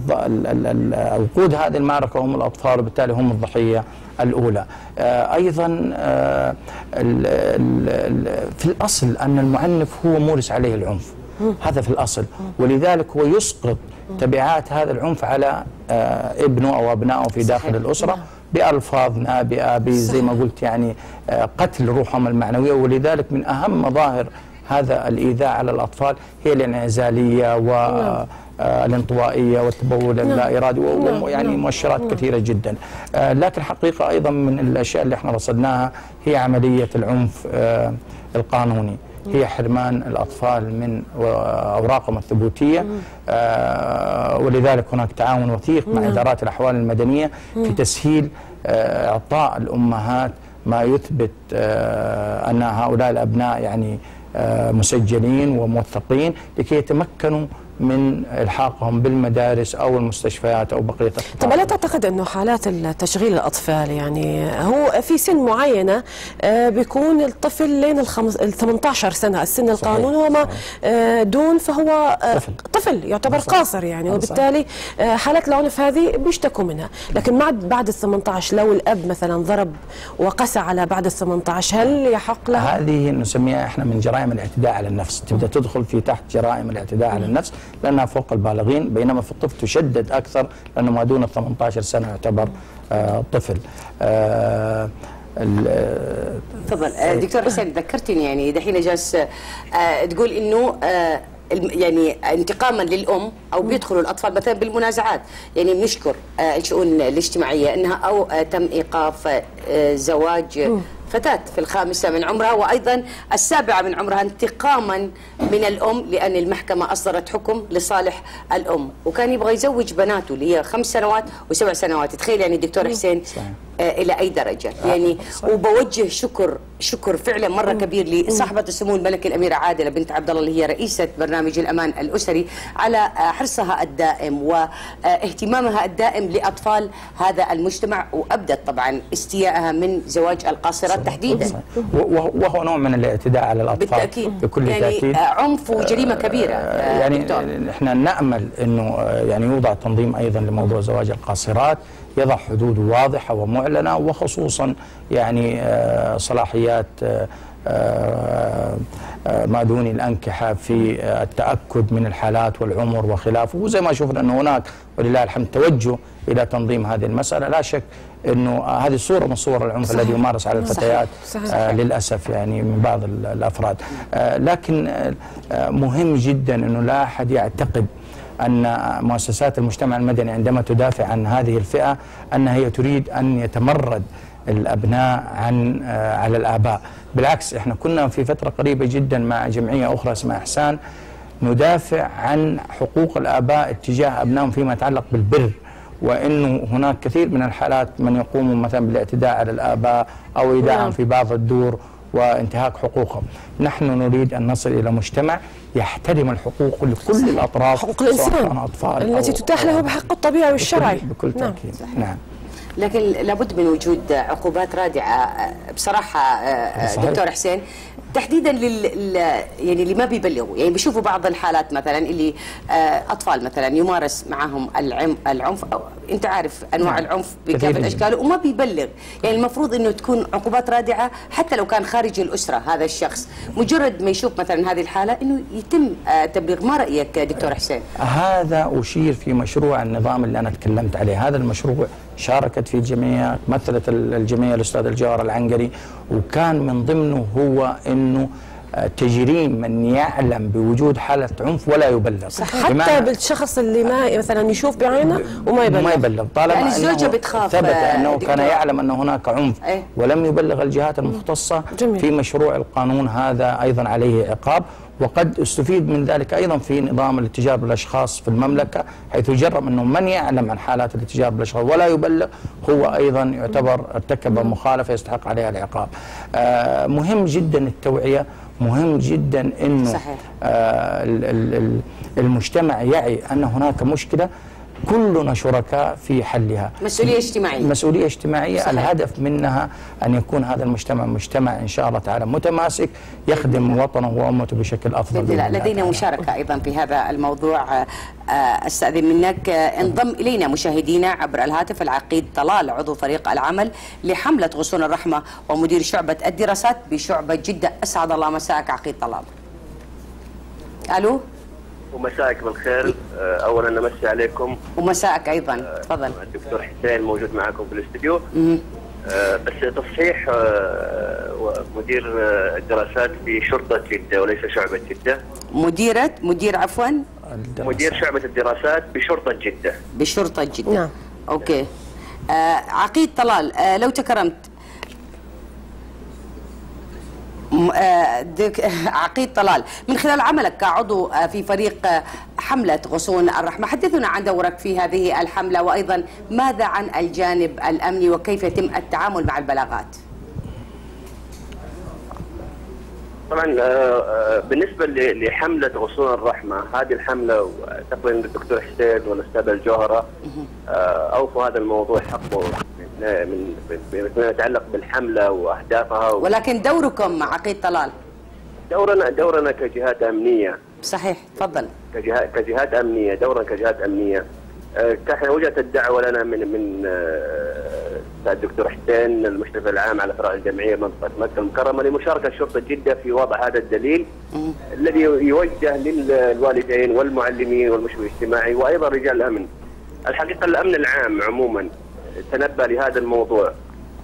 Speaker 7: ووقود هذه المعركة هم الأطفال، وبالتالي هم الضحية الأولى. آه أيضا آه ال ال ال في الأصل أن المعنف هو مورس عليه العنف، هذا في الأصل، ولذلك هو يسقط تبعات هذا العنف على آه ابنه أو أبنائه في داخل صحيح. الأسرة بألفاظ نابئة، زي ما قلت يعني آه قتل روحهم المعنوية. ولذلك من أهم مظاهر هذا الإيذاء على الأطفال هي الانعزالية والانطوائية والتبول اللا إرادي، ويعني مؤشرات كثيرة جدا. آه لكن حقيقة أيضا من الأشياء اللي احنا رصدناها هي عملية العنف آه القانوني، هي حرمان الأطفال من أوراقهم الثبوتية. آه ولذلك هناك تعاون وثيق مع إدارات الأحوال المدنية في تسهيل آه إعطاء الأمهات ما يثبت آه أن هؤلاء الأبناء يعني آه مسجلين وموثقين لكي يتمكنوا من إلحاقهم بالمدارس أو المستشفيات أو بقية القطاعات.
Speaker 2: طب لا تعتقد أنه حالات تشغيل الأطفال يعني هو في سن معينة بيكون الطفل لين ال ثمانية عشر سنة السن القانوني، وما دون فهو طفل, طفل يعتبر صحيح. قاصر يعني، وبالتالي حالات العنف هذه بيشتكوا منها. لكن بعد ال ثمانية عشر لو الأب مثلا ضرب وقسى على بعد ال ثمانية عشر هل يحق له؟
Speaker 7: هذه نسميها احنا من جرائم الاعتداء على النفس، تبدأ تدخل في تحت جرائم الاعتداء على النفس لأنها فوق البالغين، بينما في الطفل تشدد أكثر لأنه ما دون ثمانية عشر سنة يعتبر آه طفل. آه
Speaker 1: تفضل دكتور حسين، ذكرتني يعني دحين جالس تقول انه يعني انتقاما للام او بيدخلوا الاطفال مثلا بالمنازعات، يعني بنشكر الشؤون الاجتماعيه انها او تم ايقاف زواج فتاة في الخامسة من عمرها وأيضا السابعة من عمرها انتقاما من الأم، لأن المحكمة أصدرت حكم لصالح الأم، وكان يبغى يزوج بناته اللي هي خمس سنوات وسبع سنوات. تخيل يعني دكتور حسين آه إلى أي درجة يعني. وبوجه شكر شكر فعلا مرة كبير لصاحبة السمو الملكة الأميرة عادلة بنت عبد الله اللي هي رئيسة برنامج الأمان الأسري على حرصها الدائم واهتمامها الدائم لأطفال هذا المجتمع، وأبدت طبعا استيائها من زواج القاصرات تحديدا،
Speaker 7: وهو نوع من الاعتداء على الاطفال
Speaker 1: بالتاكيد،
Speaker 7: بكل
Speaker 1: يعني
Speaker 7: تاكيد
Speaker 1: عنف وجريمه كبيره.
Speaker 7: يعني دكتور. احنا نامل انه يعني يوضع تنظيم ايضا لموضوع زواج القاصرات، يضع حدود واضحه ومعلنه، وخصوصا يعني صلاحيات ما دون الأنكحة في التأكد من الحالات والعمر وخلافه. وزي ما شفنا أنه هناك ولله الحمد توجه إلى تنظيم هذه المسألة. لا شك أنه هذه صورة من صور العنف الذي يمارس على الفتيات صحيح. صحيح. آه للأسف يعني من بعض الأفراد. آه لكن آه مهم جدا أنه لا أحد يعتقد أن مؤسسات المجتمع المدني عندما تدافع عن هذه الفئة أنها هي تريد أن يتمرد الأبناء عن آه على الآباء. بالعكس، احنا كنا في فترة قريبة جدا مع جمعية أخرى اسمها إحسان ندافع عن حقوق الآباء اتجاه أبنائهم فيما يتعلق بالبر، وأنه هناك كثير من الحالات من يقومون مثلا بالاعتداء على الآباء أو إيذائهم في بعض الدور وانتهاك حقوقهم. نحن نريد أن نصل إلى مجتمع يحترم الحقوق لكل الأطراف،
Speaker 2: حقوق الإنسان التي تتاح له بحق الطبيعي والشرعي
Speaker 7: بكل تأكيد. نعم. نعم.
Speaker 1: لكن لابد من وجود عقوبات رادعة بصراحة دكتور حسين، تحديدا لل يعني اللي ما بيبلغوا، يعني بيشوفوا بعض الحالات مثلا اللي اطفال مثلا يمارس معهم العنف، أو انت عارف انواع العنف بكافه اشكاله وما بيبلغ، يعني المفروض انه تكون عقوبات رادعه حتى لو كان خارج الاسره هذا الشخص، مجرد ما يشوف مثلا هذه الحاله انه يتم تبليغ. ما رايك دكتور حسين؟
Speaker 7: هذا اشير في مشروع النظام اللي انا تكلمت عليه. هذا المشروع شاركت فيه الجمعيات، مثلت الجمعيه الاستاذ الجوهر العنقري، وكان من ضمنه هو انه تجريم من يعلم بوجود حالة عنف ولا يبلغ.
Speaker 2: حتى بالشخص اللي ما مثلا يشوف بعينه وما يبلغ
Speaker 7: ما يبلغ طالما
Speaker 1: يعني الزوجة بتخاف
Speaker 7: ثبت انه كان يعلم ان هناك عنف
Speaker 1: ايه؟
Speaker 7: ولم يبلغ الجهات المختصة. جميل. في مشروع القانون هذا ايضا عليه عقاب، وقد استفيد من ذلك ايضا في نظام الاتجار بالاشخاص في المملكه، حيث يجرم انه من يعلم عن حالات الاتجار بالاشخاص ولا يبلغ هو ايضا يعتبر ارتكب مخالفه يستحق عليها العقاب. آه مهم جدا التوعيه، مهم جدا انه آه المجتمع يعي ان هناك مشكله كلنا شركاء في حلها.
Speaker 1: مسؤولية اجتماعية.
Speaker 7: مسؤولية اجتماعية. صحيح. الهدف منها أن يكون هذا المجتمع مجتمع إن شاء الله تعالى متماسك يخدم وطنه وأمته بشكل أفضل.
Speaker 1: لدينا مشاركة أيضا في هذا الموضوع. أستأذن منك انضم إلينا مشاهدينا عبر الهاتف العقيد طلال، عضو فريق العمل لحملة غصون الرحمة ومدير شعبة الدراسات بشعبة جدة. أسعد الله مساءك عقيد طلال. ألو.
Speaker 10: ومساءك بالخير. اولا نمسي عليكم.
Speaker 1: ومساءك ايضا. تفضل.
Speaker 10: الدكتور حسين موجود معكم في الاستديو. بس تصحيح، مدير الدراسات في شرطه جده وليس شعبه جده.
Speaker 1: مديره مدير عفوا
Speaker 10: مدير شعبه الدراسات بشرطه جده.
Speaker 1: بشرطه جده.
Speaker 2: نعم.
Speaker 1: اوكي. آه عقيد طلال، آه لو تكرمت عقيد طلال، من خلال عملك كعضو في فريق حملة غصون الرحمة، حدثنا عن دورك في هذه الحملة، وأيضا ماذا عن الجانب الأمني وكيف يتم التعامل مع البلاغات؟
Speaker 10: طبعا بالنسبة لحملة غصون الرحمة، هذه الحملة تقريبا الدكتور حسين والأستاذ الجوهرة أوفوا هذا الموضوع حقه من فيما يتعلق بالحملة وأهدافها. و... ولكن
Speaker 1: دوركم عقيد طلال؟
Speaker 10: دورنا دورنا كجهات أمنية.
Speaker 1: صحيح، تفضل.
Speaker 10: كجهات كجهات أمنية، دورنا كجهات أمنية. كان وجهت الدعوة لنا من من الدكتور حسين المشرف العام على فرع الجمعية منطقة مكة المكرمة لمشاركة شرطة جدة في وضع هذا الدليل م. الذي يوجه للوالدين والمعلمين والمشرف الاجتماعي وأيضا رجال الأمن. الحقيقة الأمن العام عموما تنبه لهذا الموضوع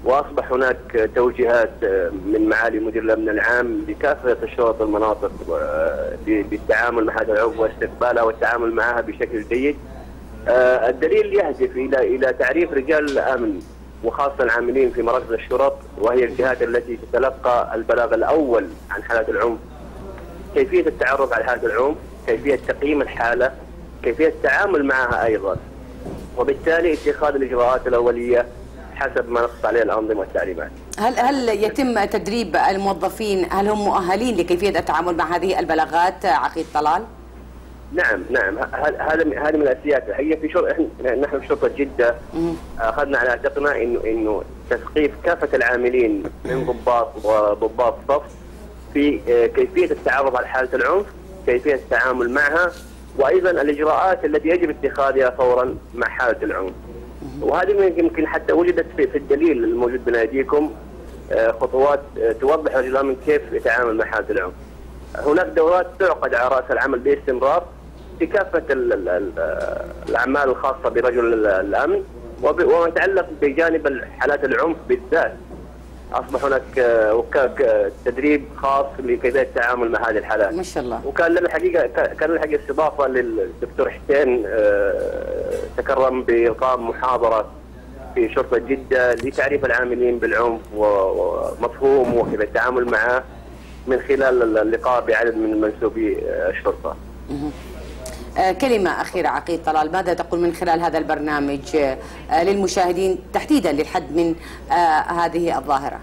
Speaker 10: واصبح هناك توجيهات من معالي مدير الامن العام لكافه الشرط والمناطق بالتعامل مع هذا العنف واستقبالها والتعامل معها بشكل جيد. الدليل يهدف الى الى تعريف رجال الامن وخاصه العاملين في مراكز الشرط، وهي الجهات التي تتلقى البلاغ الاول عن حالات العنف، كيفيه التعرف على حالات العنف، كيفيه تقييم الحاله، كيفيه التعامل معها ايضا، وبالتالي اتخاذ الاجراءات الاوليه حسب ما نص عليه الانظمه والتعليمات.
Speaker 1: هل هل يتم تدريب الموظفين؟ هل هم مؤهلين لكيفيه التعامل مع هذه البلاغات عقيد طلال؟
Speaker 10: نعم نعم، هذا هذه من الاساسيات. هي في شرطه، نحن في شرطه جده اخذنا على عاتقنا انه انه تثقيف كافه العاملين من ضباط وضباط صف في كيفيه التعرف على حاله العنف، كيفيه التعامل معها، وايضا الاجراءات التي يجب اتخاذها فورا مع حاله العنف. وهذه يمكن حتى وجدت في الدليل الموجود بين ايديكم خطوات توضح رجل الامن كيف يتعامل مع حاله العنف. هناك دورات تعقد على راس العمل باستمرار في كافه الاعمال الخاصه برجل الامن، وما يتعلق بجانب حالات العنف بالذات. اصبح هناك تدريب خاص لكيفيه التعامل مع هذه الحالات.
Speaker 1: ما شاء الله.
Speaker 10: وكان لنا الحقيقه كان لنا الحقيقه استضافه للدكتور حسين، تكرم باقام محاضره في شرطه جده لتعريف العاملين بالعنف ومفهوم وكيف التعامل معه من خلال اللقاء بعدد من منسوبي الشرطه.
Speaker 1: كلمة أخيرة عقيد طلال، ماذا تقول من خلال هذا البرنامج للمشاهدين تحديدا للحد من هذه الظاهرة؟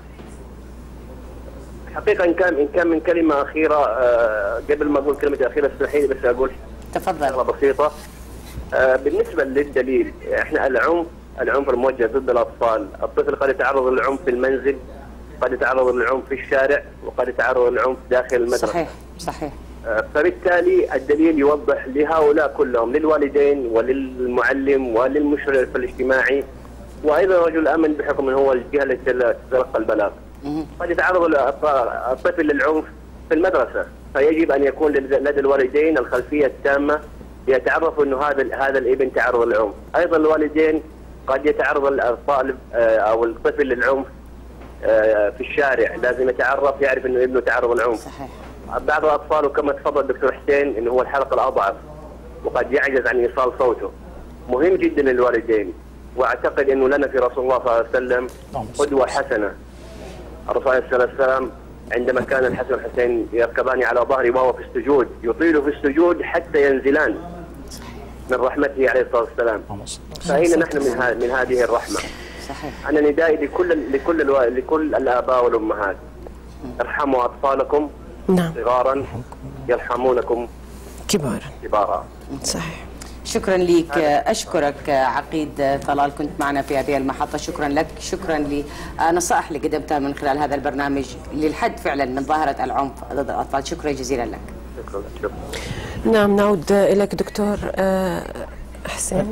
Speaker 10: حقيقة إن كان إن كان من كلمة أخيرة، قبل ما أقول كلمة أخيرة اسمحي لي بس أقول
Speaker 1: تفضل
Speaker 10: بسيطة. بالنسبة للدليل، إحنا العنف العنف الموجه ضد الأطفال، الطفل قد يتعرض للعنف في المنزل، قد يتعرض للعنف في الشارع، وقد يتعرض للعنف داخل المدرسة.
Speaker 1: صحيح صحيح.
Speaker 10: فبالتالي الدليل يوضح لهؤلاء كلهم، للوالدين وللمعلم وللمشرف الاجتماعي وايضا رجل الامن بحكم انه هو الجهه التي تتلقى البلاغ. قد يتعرض الطفل للعنف في المدرسه، فيجب ان يكون لدى الوالدين الخلفيه التامه ليتعرفوا انه هذا هذا الابن تعرض للعنف. ايضا الوالدين قد يتعرض الطالب او الطفل للعنف في الشارع، لازم يتعرف يعرف انه ابنه تعرض للعنف.
Speaker 1: صحيح.
Speaker 10: بعض الاطفال وكما تفضل الدكتور حسين انه هو الحلقه الاضعف وقد يعجز عن ايصال صوته. مهم جدا للوالدين، واعتقد انه لنا في رسول الله صلى الله عليه وسلم قدوه حسنه. الرسول عليه الصلاه والسلام عندما كان الحسن والحسين يركبان على ظهره وهو في السجود، يطيل في السجود حتى ينزلان من رحمته عليه الصلاه والسلام. فأين نحن من ها من هذه الرحمه؟
Speaker 1: صحيح.
Speaker 10: انا ندائي لكل لكل الو... لكل الاباء والامهات، ارحموا اطفالكم
Speaker 2: نعم.
Speaker 10: صغارا يرحمونكم
Speaker 2: كبارا
Speaker 10: كبارا.
Speaker 2: صحيح.
Speaker 1: شكرا لك، اشكرك عقيد طلال، كنت معنا في هذه المحطه. شكرا لك، شكرا لنصائح اللي قدمتها من خلال هذا البرنامج للحد فعلا من ظاهره العنف ضد الاطفال. شكرا جزيلا لك.
Speaker 10: شكرا شكرا.
Speaker 2: نعم، نعود اليك دكتور حسين.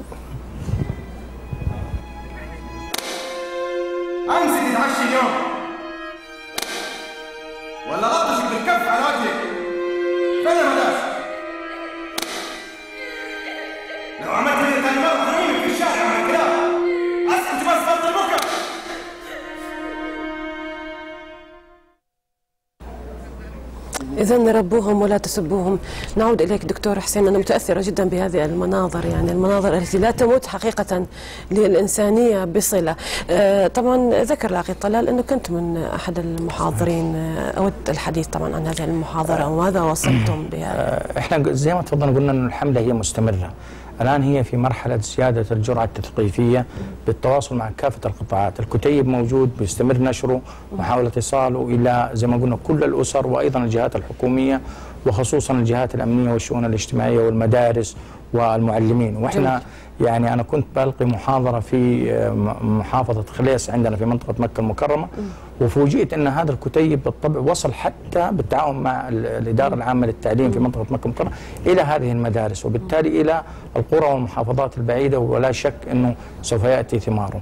Speaker 9: امسك تتعشي اليوم ولا غطشك بالكف على وجهك؟ فين المداس؟ لو عملت لي ثاني مرة حريمك في الشارع مع الكلاب، اسكت بس غطي بكره.
Speaker 2: إذا ربوهم ولا تسبوهم. نعود إليك دكتور حسين، أنا متأثرة جدا بهذه المناظر، يعني المناظر التي لا تمت حقيقة للإنسانية بصلة. آه طبعا ذكر العقيد طلال أنه كنت من أحد المحاضرين، أود الحديث طبعا عن هذه المحاضرة وماذا وصلتم بها.
Speaker 7: احنا زي ما تفضلنا قلنا أن الحملة هي مستمرة، الآن هي في مرحلة زيادة الجرعة التثقيفية بالتواصل مع كافة القطاعات. الكتيب موجود بيستمر نشره ومحاولة إيصاله إلى زي ما قلنا كل الأسر وأيضا الجهات الحكومية وخصوصا الجهات الأمنية والشؤون الاجتماعية والمدارس والمعلمين. وإحنا يعني أنا كنت بلقي محاضرة في محافظة خليص عندنا في منطقة مكة المكرمة، وفوجئت أن هذا الكتيب بالطبع وصل حتى بالتعاون مع الإدارة العامة للتعليم في منطقة مكة المكرمة إلى هذه المدارس، وبالتالي إلى القرى والمحافظات البعيدة، ولا شك أنه سوف يأتي ثماره.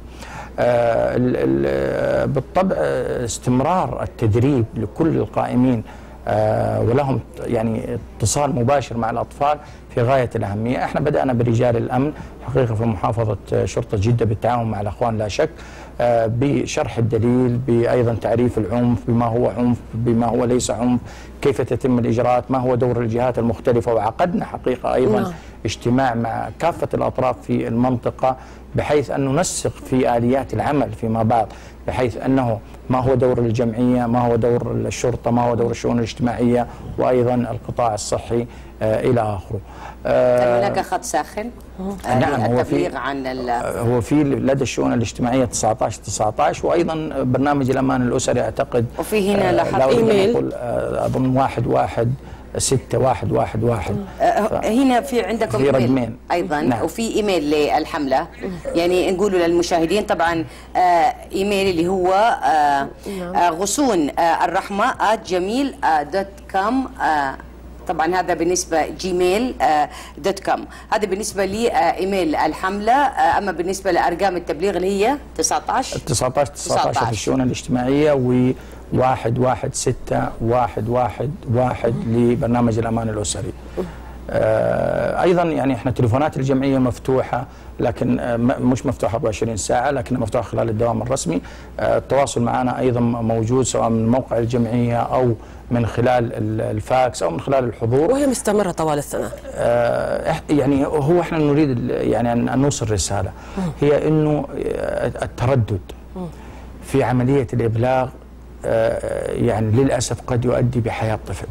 Speaker 7: آه بالطبع استمرار التدريب لكل القائمين ولهم يعني اتصال مباشر مع الأطفال في غاية الأهمية. احنا بدأنا برجال الأمن حقيقة في محافظة شرطة جدة بالتعاون مع الأخوان لا شك بشرح الدليل، بأيضا تعريف العنف، بما هو عنف، بما هو ليس عنف، كيف تتم الإجراءات، ما هو دور الجهات المختلفة. وعقدنا حقيقة أيضا نعم. اجتماع مع كافة الأطراف في المنطقة بحيث أن ننسق في آليات العمل فيما بعد، بحيث أنه ما هو دور الجمعية، ما هو دور الشرطة، ما هو دور الشؤون الاجتماعية، وأيضا القطاع الصحي آه إلى آخره.
Speaker 1: آه هناك خط ساخن آه
Speaker 7: نعم، هو في
Speaker 1: عن
Speaker 7: هو في لدى الشؤون الاجتماعية تسعة عشر تسعة عشر، وأيضا برنامج الأمان الأسري أعتقد
Speaker 1: وفي هنا لاحظت
Speaker 7: آه
Speaker 1: إيميل
Speaker 7: آه أظن واحد واحد ستة واحد واحد واحد.
Speaker 1: هنا في عندكم
Speaker 7: في رقمين
Speaker 1: أيضا
Speaker 7: نعم.
Speaker 1: وفي إيميل للحملة، يعني نقوله للمشاهدين طبعا آه إيميل اللي هو آه آه غصون آه الرحمة آت جميل آه دوت كوم. آه طبعا هذا بالنسبة جيميل آه دوت كوم، هذا بالنسبة لي آه إيميل الحملة. آه أما بالنسبة لأرقام التبليغ اللي هي تسعة عشر
Speaker 7: تسعة عشر تسعة عشر في الشؤون الاجتماعية، و واحد واحد ستة واحد واحد واحد لبرنامج الأمان الأسري. آه أيضا يعني احنا تليفونات الجمعية مفتوحة، لكن آه مش مفتوحة أربعة وعشرين ساعة، لكن مفتوحة خلال الدوام الرسمي. آه التواصل معنا أيضا موجود سواء من موقع الجمعية أو من خلال الفاكس أو من خلال الحضور،
Speaker 2: وهي مستمرة طوال السنة.
Speaker 7: آه يعني هو احنا نريد يعني أن نوصل رسالة، هي إنه التردد في عملية الإبلاغ يعني للأسف قد يؤدي بحياة طفل.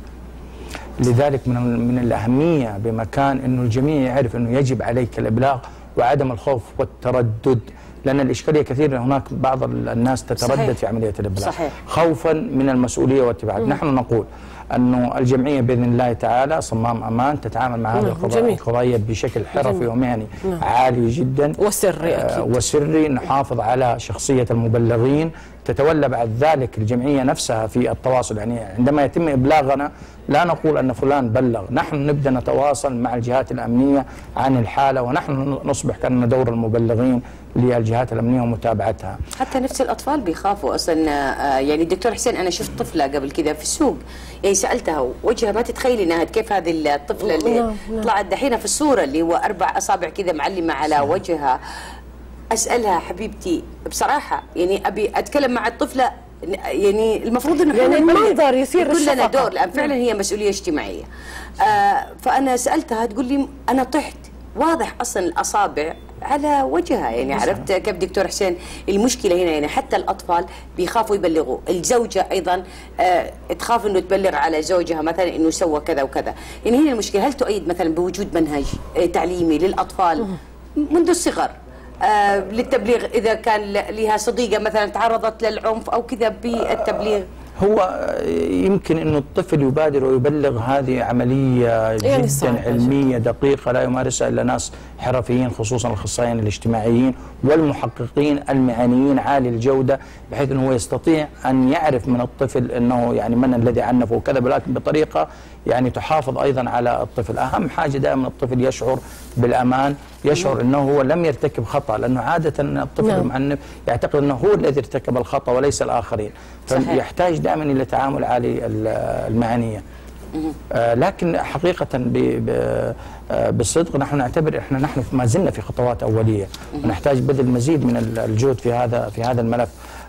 Speaker 7: لذلك من من الأهمية بمكان أنه الجميع يعرف أنه يجب عليك الإبلاغ وعدم الخوف والتردد، لأن الإشكالية كثير هناك بعض الناس تتردد صحيح. في عملية الإبلاغ صحيح. خوفا من المسؤولية والتبعات. نحن نقول أنه الجمعية بإذن الله تعالى صمام أمان تتعامل مع هذه القضايا بشكل حرفي ومهني عالي جدا
Speaker 2: وسري أكيد.
Speaker 7: آه وسري. نحافظ على شخصية المبلغين، تتولى بعد ذلك الجمعية نفسها في التواصل. يعني عندما يتم إبلاغنا لا نقول أن فلان بلغ، نحن نبدأ نتواصل مع الجهات الأمنية عن الحالة، ونحن نصبح كأننا دور المبلغين للجهات الأمنية ومتابعتها.
Speaker 1: حتى نفس الأطفال بيخافوا أصلا. يعني الدكتور حسين أنا شفت طفلة قبل كذا في السوق، يعني سألتها وجهها ما تتخيلي أنها كيف هذه الطفلة اللي طلعت دحين في الصورة اللي هو أربع أصابع كذا معلمة على وجهها. أسألها حبيبتي بصراحة يعني أبي أتكلم مع الطفلة، يعني المفروض انه
Speaker 2: يعني المنظر يصير
Speaker 1: كلنا دور، لان فعلا هي مسؤوليه اجتماعيه. آه فانا سالتها تقول لي انا طحت، واضح اصلا الاصابع على وجهها. يعني عرفت كيف دكتور حسين المشكله هنا؟ يعني حتى الاطفال بيخافوا يبلغوا، الزوجه ايضا آه تخاف انه تبلغ على زوجها مثلا انه سوى كذا وكذا. يعني هنا المشكله، هل تؤيد مثلا بوجود منهج آه تعليمي للاطفال منذ الصغر آه للتبليغ، إذا كان لها صديقة مثلا تعرضت للعنف أو كذا بالتبليغ؟
Speaker 7: هو يمكن أنه الطفل يبادر ويبلغ، هذه عملية يعني جدا علمية دقيقة لا يمارسها إلا ناس حرفيين، خصوصا الأخصائيين الاجتماعيين والمحققين المهنيين عالي الجودة، بحيث أنه هو يستطيع أن يعرف من الطفل أنه يعني من الذي عنفه وكذا، ولكن بطريقة يعني تحافظ أيضا على الطفل. أهم حاجة دائما الطفل يشعر بالأمان، يشعر أنه هو لم يرتكب خطأ، لأنه عادة الطفل نعم. المعنف يعتقد أنه هو الذي ارتكب الخطأ وليس الآخرين، فيحتاج دائما إلى تعامل عالي المهنية. آه لكن حقيقة بالصدق نحن نعتبر احنا نحن ما زلنا في خطوات أولية، ونحتاج بذل مزيد من الجهد في هذا في هذا الملف.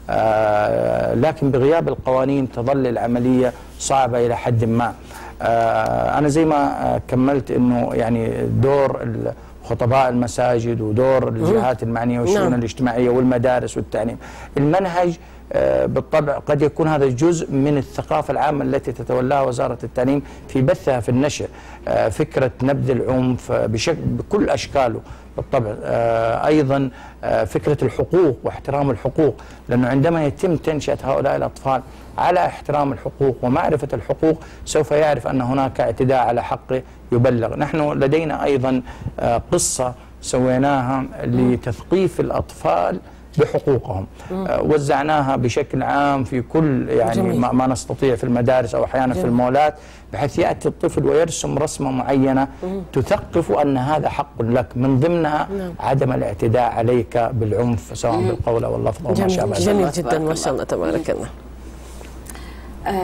Speaker 7: آه لكن بغياب القوانين تظل العملية صعبة إلى حد ما. آه أنا زي ما كملت إنه يعني دور خطباء المساجد ودور الجهات المعنية والشؤون الاجتماعية والمدارس والتعليم، المنهج آه بالطبع قد يكون هذا جزء من الثقافة العامة التي تتولاها وزارة التعليم في بثها في النشر. آه فكرة نبذ العنف بشكل بكل أشكاله بالطبع. آه أيضا آه فكرة الحقوق واحترام الحقوق، لأنه عندما يتم تنشئة هؤلاء الأطفال على احترام الحقوق ومعرفة الحقوق سوف يعرف أن هناك اعتداء على حقه يبلغ. نحن لدينا أيضا آه قصة سويناها لتثقيف الأطفال بحقوقهم، آه وزعناها بشكل عام في كل يعني ما, ما نستطيع في المدارس أو أحيانا في المولات، بحيث يأتي الطفل ويرسم رسمة معينة تثقف أن هذا حق لك، من ضمنها عدم الاعتداء عليك بالعنف سواء بالقول أو اللفظ أو ما شابه ذلك.
Speaker 2: جميل جدا ما شاء الله تبارك الله.
Speaker 1: آه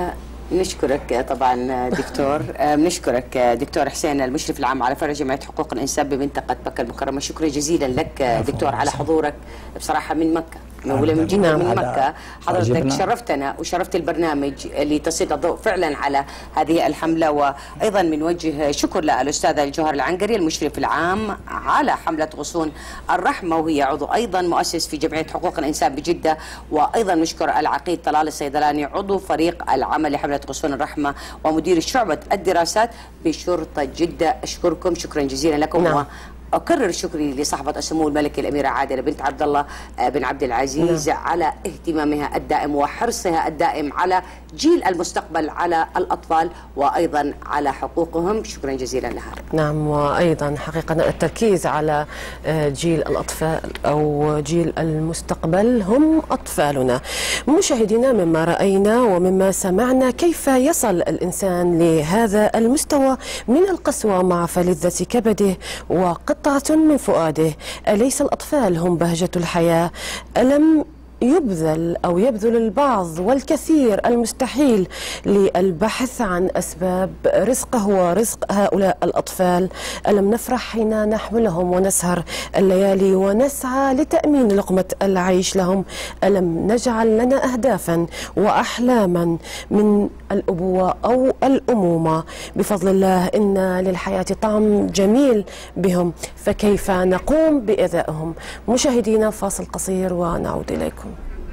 Speaker 1: نشكرك طبعا دكتور، بنشكرك دكتور حسين المشرف العام على فرع جمعية حقوق الإنسان بمنطقة مكة المكرمة. شكرا جزيلا لك دكتور على حضورك بصراحة من مكة، ولا من جدة من مكة. حضرتك شرفتنا وشرفت البرنامج اللي تسلط الضوء فعلا على هذه الحملة. وأيضا بنوجه شكر للأستاذة الجوهر العنقري المشرف العام على حملة غصون الرحمة، وهي عضو أيضا مؤسس في جمعية حقوق الإنسان بجدة. وأيضا نشكر العقيد طلال الصيدلاني عضو فريق العمل لحملة غصون الرحمة ومدير شعبة الدراسات بشرطة جدة. أشكركم شكرا جزيلا لكم. نعم. أكرر شكري لصاحبة السمو الملكة الأميرة عادلة بنت عبد الله بن عبد العزيز نعم. على اهتمامها الدائم وحرصها الدائم على جيل المستقبل، على الأطفال وأيضا على حقوقهم. شكرا جزيلا لها.
Speaker 2: نعم، وأيضا حقيقة التركيز على جيل الأطفال أو جيل المستقبل هم أطفالنا. مشاهدينا، مما رأينا ومما سمعنا كيف يصل الإنسان لهذا المستوى من القسوة مع فلذة كبده وقطعة من فؤاده. أليس الأطفال هم بهجة الحياة؟ ألم يبذل أو يبذل البعض والكثير المستحيل للبحث عن أسباب رزقه ورزق هؤلاء الأطفال؟ ألم نفرح حين نحملهم ونسهر الليالي ونسعى لتأمين لقمة العيش لهم؟ ألم نجعل لنا أهدافا وأحلاما من الأبوة أو الأمومة؟ بفضل الله إن للحياة طعم جميل بهم، فكيف نقوم بإيذائهم؟ مشاهدينا، فاصل قصير ونعود إليكم.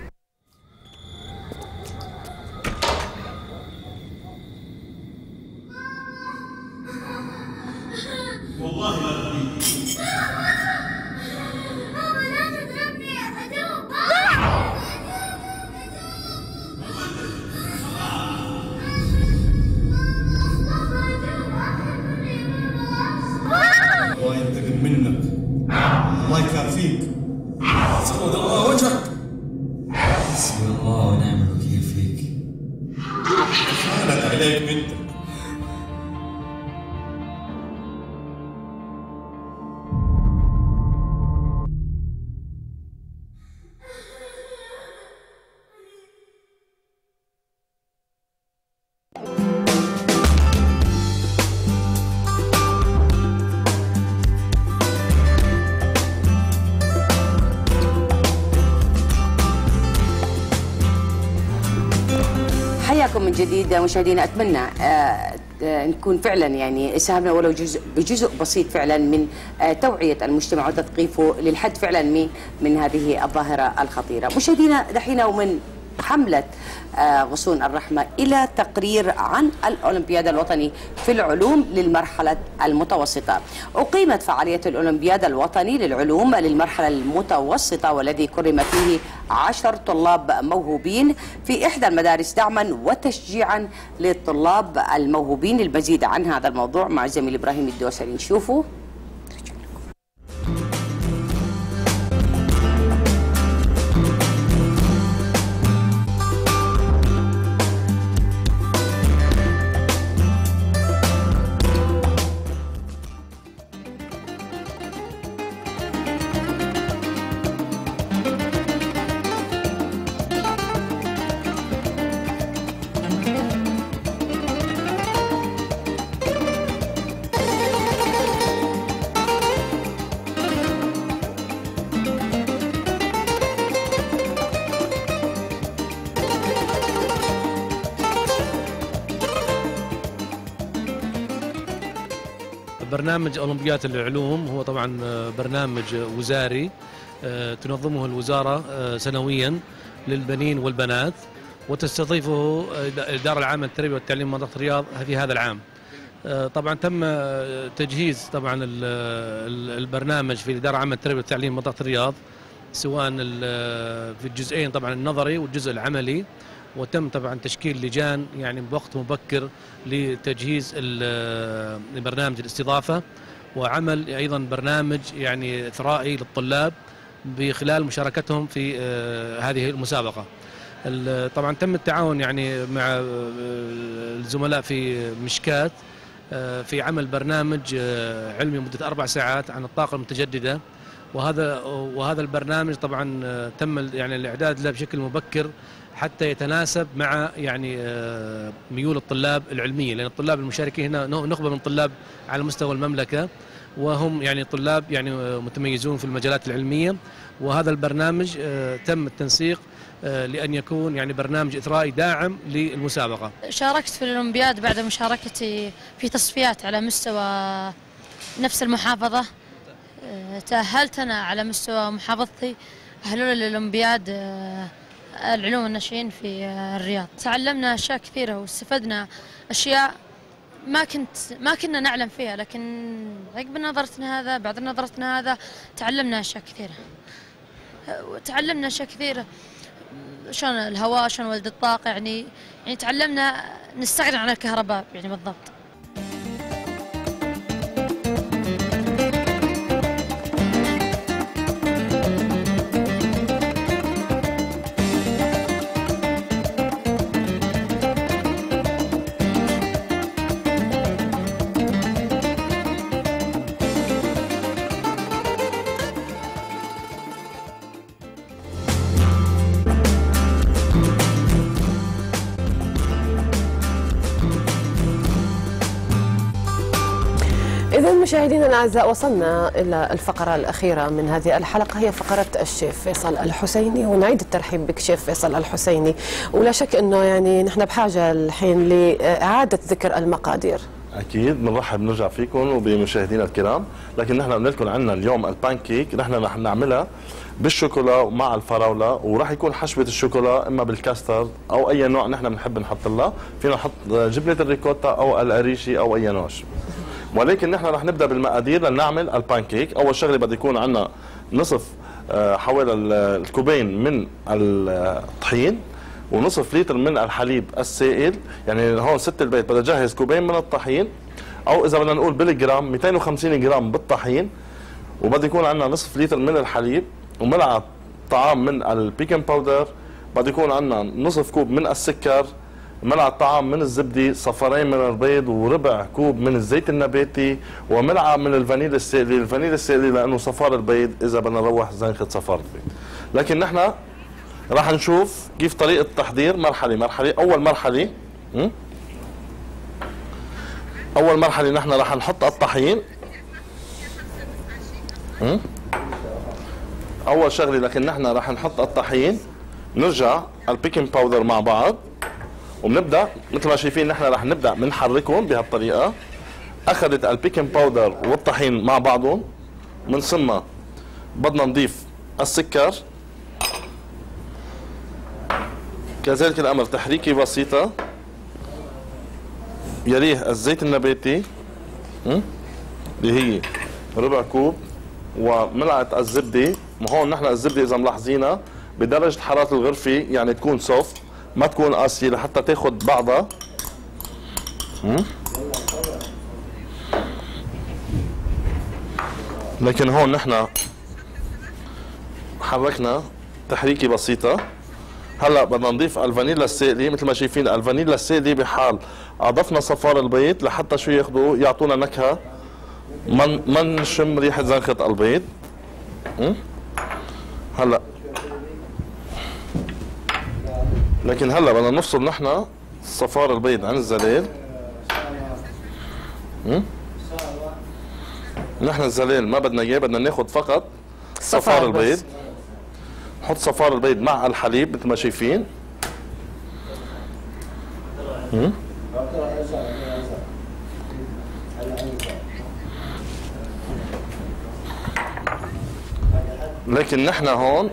Speaker 9: والله لا تضربني.
Speaker 11: ماما لا تضربني، أدوب.
Speaker 9: الله ينتقم منك، الله يكافيك. سود الله وجهك. حسبي الله ونعم الوكيل فيك. خانت عليك بنتك.
Speaker 1: حياكم من جديد مشاهدينا. اتمنى آه نكون فعلا يعني ساهمنا ولو جزء بجزء بسيط فعلا من آه توعيه المجتمع وتثقيفه للحد فعلا من من هذه الظاهره الخطيره. مشاهدينا، دحين ومن حملة غصون الرحمة إلى تقرير عن الأولمبياد الوطني في العلوم للمرحلة المتوسطة. أقيمت فعالية الأولمبياد الوطني للعلوم للمرحلة المتوسطة، والذي كرم فيه عشر طلاب موهوبين في إحدى المدارس دعما وتشجيعا للطلاب الموهوبين. المزيد عن هذا الموضوع مع الزميل إبراهيم الدوسري. نشوفه.
Speaker 12: برنامج أولمبياد العلوم هو طبعا برنامج وزاري تنظمه الوزارة سنويا للبنين والبنات، وتستضيفه الإدارة العامة للتربية والتعليم منطقة الرياض في هذا العام. طبعا تم تجهيز طبعا البرنامج في الإدارة العامة للتربية والتعليم منطقة الرياض، سواء في الجزئين طبعا النظري والجزء العملي، وتم طبعا تشكيل لجان يعني بوقت مبكر لتجهيز برنامج الاستضافة، وعمل أيضا برنامج يعني إثرائي للطلاب بخلال مشاركتهم في هذه المسابقة. طبعا تم التعاون يعني مع الزملاء في مشكات في عمل برنامج علمي مدة أربع ساعات عن الطاقة المتجددة، وهذا وهذا البرنامج طبعا تم يعني الإعداد له بشكل مبكر حتى يتناسب مع يعني ميول الطلاب العلميه، لان الطلاب المشاركين هنا نخبه من طلاب على مستوى المملكه، وهم يعني طلاب يعني متميزون في المجالات العلميه، وهذا البرنامج تم التنسيق لأن يكون يعني برنامج إثرائي داعم للمسابقة.
Speaker 13: شاركت في الأولمبياد بعد مشاركتي في تصفيات على مستوى نفس المحافظة. تأهلت أنا على مستوى محافظتي، أهلونا للأولمبياد العلوم الناشئين في الرياض. تعلمنا أشياء كثيرة واستفدنا أشياء ما كنت ما كنا نعلم فيها، لكن عقب نظرتنا هذا بعد نظرتنا هذا تعلمنا أشياء كثيرة. وتعلمنا أشياء كثيرة شلون الهواء، شلون ولد الطاقة، يعني يعني تعلمنا نستغني عن الكهرباء يعني بالضبط.
Speaker 2: إذا مشاهدينا الأعزاء، وصلنا إلى الفقرة الأخيرة من هذه الحلقة، هي فقرة الشيف فيصل الحسيني، ونعيد الترحيب بك شيف فيصل الحسيني. ولا شك أنه يعني نحن بحاجة الحين لإعادة ذكر المقادير.
Speaker 3: اكيد بنرحب نرجع فيكم وبمشاهدينا الكرام، لكن نحن بدنا لكم عندنا اليوم البانكيك، نحن رح نعملها بالشوكولا مع الفراوله، وراح يكون حشوه الشوكولا اما بالكاسترد او اي نوع نحن بنحب نحط لها، فينا نحط جبنه الريكوتا او القريشي او اي نوع. ولكن نحن رح نبدا بالمقادير لنعمل البانكيك. اول شغله بده يكون عندنا نصف حوالي الكوبين من الطحين ونصف لتر من الحليب السائل، يعني هون ست البيت بدها تجهز كوبين من الطحين، او اذا بدنا نقول بالجرام مئتين وخمسين جرام بالطحين، وبده يكون عندنا نصف لتر من الحليب وملعقه طعام من البيكنج باودر، بده يكون عندنا نصف كوب من السكر، ملعقه طعام من الزبده، صفرين من البيض، وربع كوب من الزيت النباتي، وملعقه من الفانيليا السائله. الفانيليا السائله لانه صفار البيض اذا بدنا نروح زنخه صفار البيض. لكن نحن راح نشوف كيف طريقه التحضير مرحله مرحله. اول مرحله اول مرحله نحن راح نحط الطحين. اول شغله لكن نحن راح نحط الطحين، نرجع البيكنج باودر مع بعض، وبنبدا مثل ما شايفين نحن راح نبدا بنحركهم بهالطريقه. اخذت البيكنج باودر والطحين مع بعضهم، من ثم بدنا نضيف السكر، كذلك الامر تحريكه بسيطه، يليه الزيت النباتي اللي هي ربع كوب، وملعقه الزبده. وهون نحن الزبده اذا ملاحظينها بدرجه حراره الغرفه، يعني تكون سوفت ما تكون قاسيه لحتى تاخذ بعضها. لكن هون نحن حركنا تحريكه بسيطه. هلا بدنا نضيف الفانيلا السائله. مثل ما شايفين الفانيلا السائله بحال اضفنا صفار البيض لحتى شو ياخذوا يعطونا نكهه، ما ما نشم ريحه زنخه البيض. هلا لكن هلا بدنا نفصل نحن صفار البيض عن الزلال. نحن الزلال ما بدنا اياه، بدنا ناخذ فقط صفار البيض. نحط صفار البيض مع الحليب مثل ما شايفين. لكن نحن هون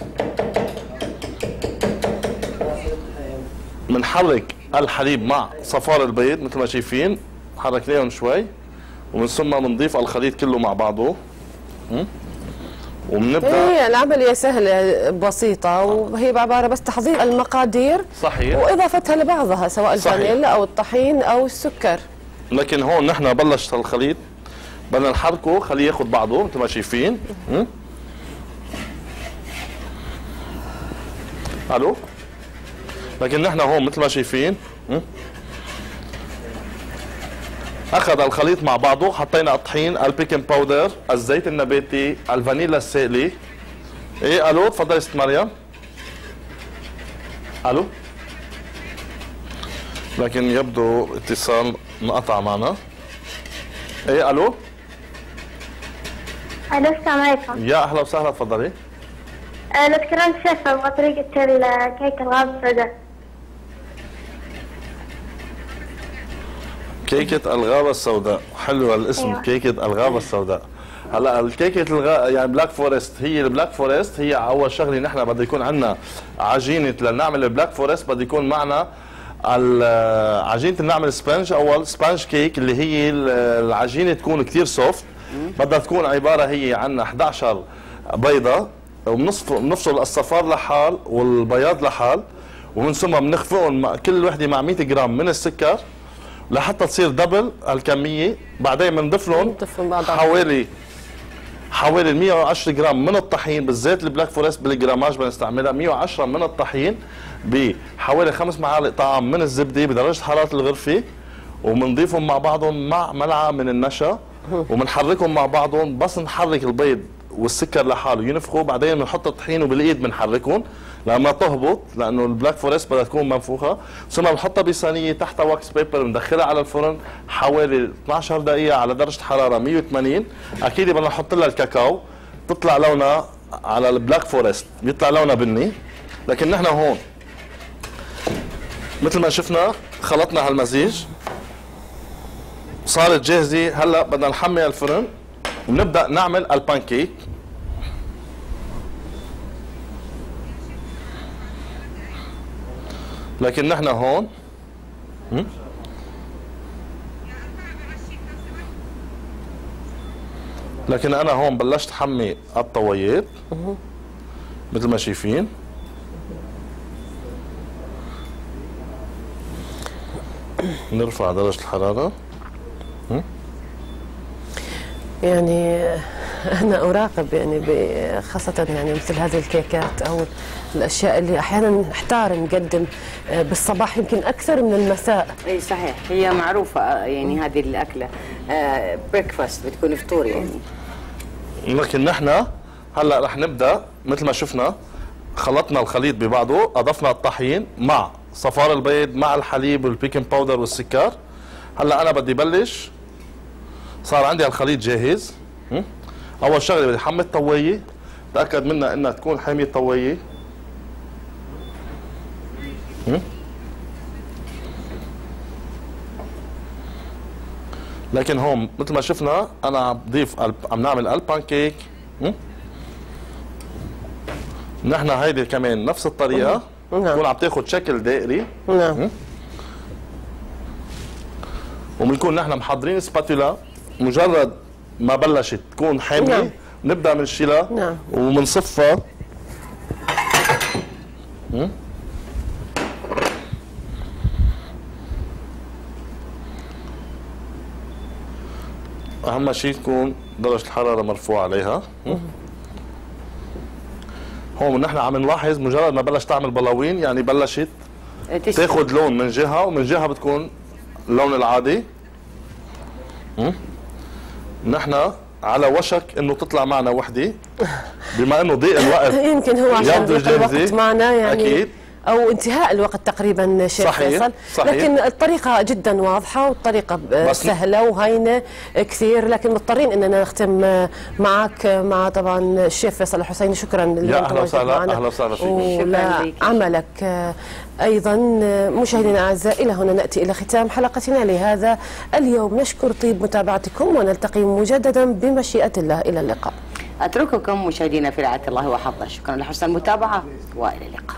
Speaker 3: بنحرك الحليب مع صفار البيض مثل ما شايفين، حركناهم شوي، ومن ثم بنضيف الخليط كله مع بعضه. وبنبدا
Speaker 2: هي العمليه سهله بسيطه، وهي عباره بس تحضير المقادير
Speaker 3: صحيح
Speaker 2: واضافتها لبعضها سواء الفانيلا او الطحين او السكر.
Speaker 3: لكن هون نحن بلش الخليط بدنا نحركه خليه ياخذ بعضه مثل ما شايفين. الو لكن نحن هون مثل ما شايفين اخذ الخليط مع بعضه، حطينا الطحين، البيكنج باودر، الزيت النباتي، الفانيلا السائله. ايه الو تفضلي ست مريم. الو، لكن يبدو اتصال انقطع معنا. ايه الو.
Speaker 11: الو السلام عليكم.
Speaker 3: يا اهلا وسهلا، تفضلي.
Speaker 11: أه لو تكرمت شيف ابغى طريقة الكيكة الغابة السوداء.
Speaker 3: كيكة الغابة السوداء، حلوة الاسم.
Speaker 11: أيوة.
Speaker 3: كيكة الغابة السوداء. هلا الكيكة الغ... يعني بلاك فورست، هي البلاك فورست هي اول شغله نحن بده يكون عندنا عجينة لنعمل البلاك فورست، بده يكون معنا عجينة نعمل سبنج. اول سبنج كيك اللي هي العجينة تكون كثير سوفت، بدها تكون عبارة هي عندنا إحدى عشر بيضة، وبنفصل الصفار لحال والبياض لحال، ومن ثم بنخفقهم كل وحده مع مئة جرام من السكر لحتى تصير دبل الكميه. بعدين بنضيف لهم حوالي حوالي مئة وعشرة جرام من الطحين، بالذات البلاك فورست بالجراماج بنستعملها مئة وعشرة من الطحين بحوالي خمس معالق طعام من الزبده بدرجه حراره الغرفه، وبنضيفهم مع بعضهم مع ملعقه من النشا، وبنحركهم مع بعضهم. بس نحرك البيض والسكر لحاله ينفخوا، بعدين بنحط الطحين وبالايد بنحركهم لما تهبط، لانه البلاك فورست بدها تكون منفوخه. ثم بنحطها بصينيه تحت واكس بيبر، بندخلها على الفرن حوالي اثنعش دقيقه على درجه حراره مئة وثمانين. اكيد بدنا نحط لها الكاكاو، تطلع لونها على البلاك فورست بيطلع لونها بني. لكن نحن هون مثل ما شفنا خلطنا هالمزيج، صارت جاهزه. هلا بدنا نحمي الفرن ونبدا نعمل البانكيك. لكن نحن هون لكن انا هون بلشت حمي الطويات مثل ما شايفين. نرفع درجة الحرارة.
Speaker 2: يعني أنا أراقب يعني خاصة يعني مثل هذه الكيكات أو الأشياء اللي أحيانا نحتار نقدم بالصباح يمكن أكثر من المساء.
Speaker 1: أي صحيح، هي معروفة يعني هذه الأكلة بريكفاست، بتكون فطور يعني.
Speaker 3: لكن نحن هلا رح نبدأ مثل ما شفنا، خلطنا الخليط ببعضه، أضفنا الطحين مع صفار البيض مع الحليب والبيكنج باودر والسكر. هلا أنا بدي بلش، صار عندي الخليط جاهز. اول شغله بدي احمي الطوايه، تاكد منها انها تكون حاميه الطوايه. لكن هون مثل ما شفنا انا عم بضيف عم نعمل البانكيك. نحن هيدي كمان نفس الطريقه، تكون عم تاخذ شكل دائري. نعم. وبنكون نحن محضرين سباتولا، مجرد ما بلشت تكون حاميه نعم. نبدا بنشيلها نعم. وبنصفها. اهم شيء تكون درجه الحراره مرفوعه عليها. هون نحن عم نلاحظ مجرد ما بلش تعمل بلاوين يعني بلشت تاخذ لون من جهه، ومن جهه بتكون اللون العادي. نحن على وشك انه تطلع معنا وحده، بما انه ضيق الوقت
Speaker 2: يمكن هو عشان ضيق الوقت معنا يعني
Speaker 3: أكيد.
Speaker 2: او انتهاء الوقت تقريبا شيخ فيصل.
Speaker 3: صحيح.
Speaker 2: لكن الطريقه جدا واضحه والطريقه سهله وهينه كثير، لكن مضطرين اننا نختم معك مع طبعا الشيف فيصل الحسيني. شكرا
Speaker 3: يا اهلا وسهلا. اهلا وسهلا فيك.
Speaker 2: ولا عملك ايضا. مشاهدينا الاعزاء، الى هنا ناتي الى ختام حلقتنا لهذا اليوم. نشكر طيب متابعتكم ونلتقي مجددا بمشيئه الله. الى اللقاء.
Speaker 1: اترككم مشاهدينا في رعايه الله وحفظه. شكرا لحسن المتابعه والى اللقاء.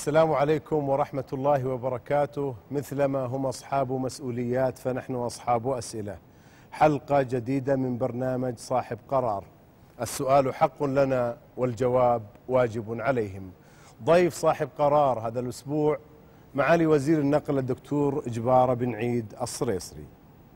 Speaker 14: السلام عليكم ورحمة الله وبركاته. مثلما هم أصحاب مسؤوليات فنحن أصحاب أسئلة. حلقة جديدة من برنامج صاحب قرار. السؤال حق لنا والجواب واجب عليهم. ضيف صاحب قرار هذا الأسبوع معالي وزير النقل الدكتور إجبار بن عيد الصريصري.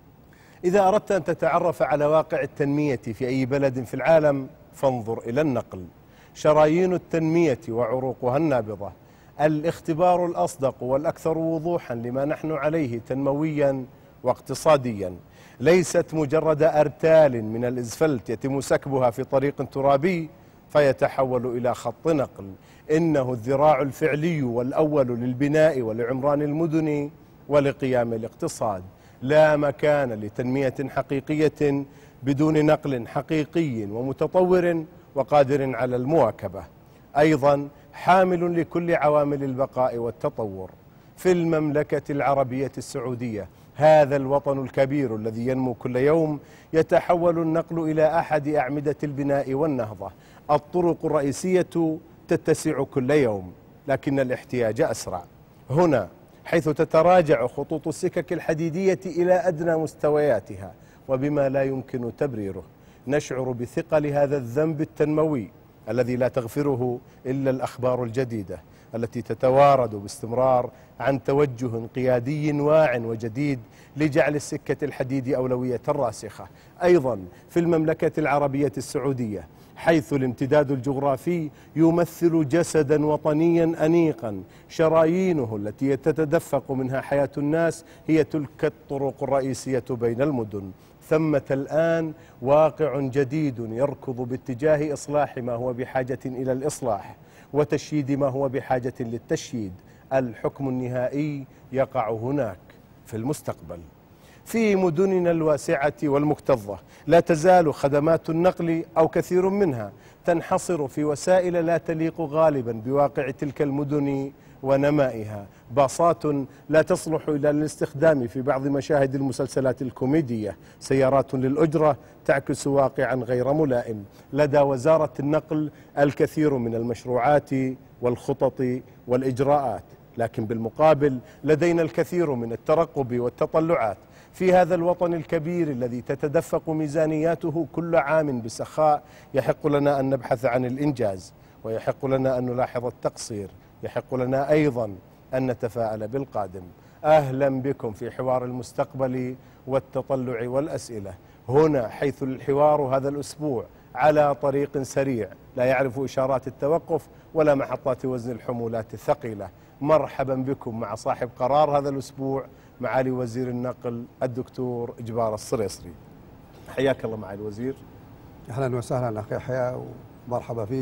Speaker 14: إذا أردت أن تتعرف على واقع التنمية في أي بلد في العالم فانظر إلى النقل. شرايين التنمية وعروقها النابضة، الاختبار الأصدق والأكثر وضوحا لما نحن عليه تنمويا واقتصاديا. ليست مجرد أرتال من الإزفلت يتم سكبها في طريق ترابي فيتحول إلى خط نقل، إنه الذراع الفعلي والأول للبناء ولعمران المدن ولقيام الاقتصاد. لا مكان لتنمية حقيقية بدون نقل حقيقي ومتطور وقادر على المواكبة، أيضا حامل لكل عوامل البقاء والتطور. في المملكة العربية السعودية، هذا الوطن الكبير الذي ينمو كل يوم، يتحول النقل إلى أحد أعمدة البناء والنهضة. الطرق الرئيسية تتسع كل يوم، لكن الاحتياج أسرع. هنا حيث تتراجع خطوط السكك الحديدية إلى أدنى مستوياتها وبما لا يمكن تبريره، نشعر بثقل هذا الذنب التنموي الذي لا تغفره إلا الأخبار الجديدة التي تتوارد باستمرار عن توجه قيادي واع وجديد لجعل السكة الحديد أولوية راسخة. أيضا في المملكة العربية السعودية، حيث الامتداد الجغرافي يمثل جسدا وطنيا أنيقا، شرايينه التي تتدفق منها حياة الناس هي تلك الطرق الرئيسية بين المدن. ثمة الآن واقع جديد يركض باتجاه إصلاح ما هو بحاجة إلى الإصلاح وتشييد ما هو بحاجة للتشييد. الحكم النهائي يقع هناك في المستقبل. في مدننا الواسعة والمكتظة لا تزال خدمات النقل أو كثير منها تنحصر في وسائل لا تليق غالبا بواقع تلك المدن ونمائها. باصات لا تصلح إلى الاستخدام في بعض مشاهد المسلسلات الكوميدية، سيارات للأجرة تعكس واقعا غير ملائم. لدى وزارة النقل الكثير من المشروعات والخطط والإجراءات، لكن بالمقابل لدينا الكثير من الترقب والتطلعات. في هذا الوطن الكبير الذي تتدفق ميزانياته كل عام بسخاء، يحق لنا أن نبحث عن الإنجاز، ويحق لنا أن نلاحظ التقصير، يحق لنا أيضا أن نتفاءل بالقادم. أهلا بكم في حوار المستقبل والتطلع والأسئلة، هنا حيث الحوار هذا الأسبوع على طريق سريع لا يعرف إشارات التوقف ولا محطات وزن الحمولات الثقيلة. مرحبا بكم مع صاحب قرار هذا الأسبوع معالي وزير النقل الدكتور إجبار الصريصري. حياك الله معالي الوزير.
Speaker 15: أهلا وسهلا أخي يحيى، ومرحبا فيك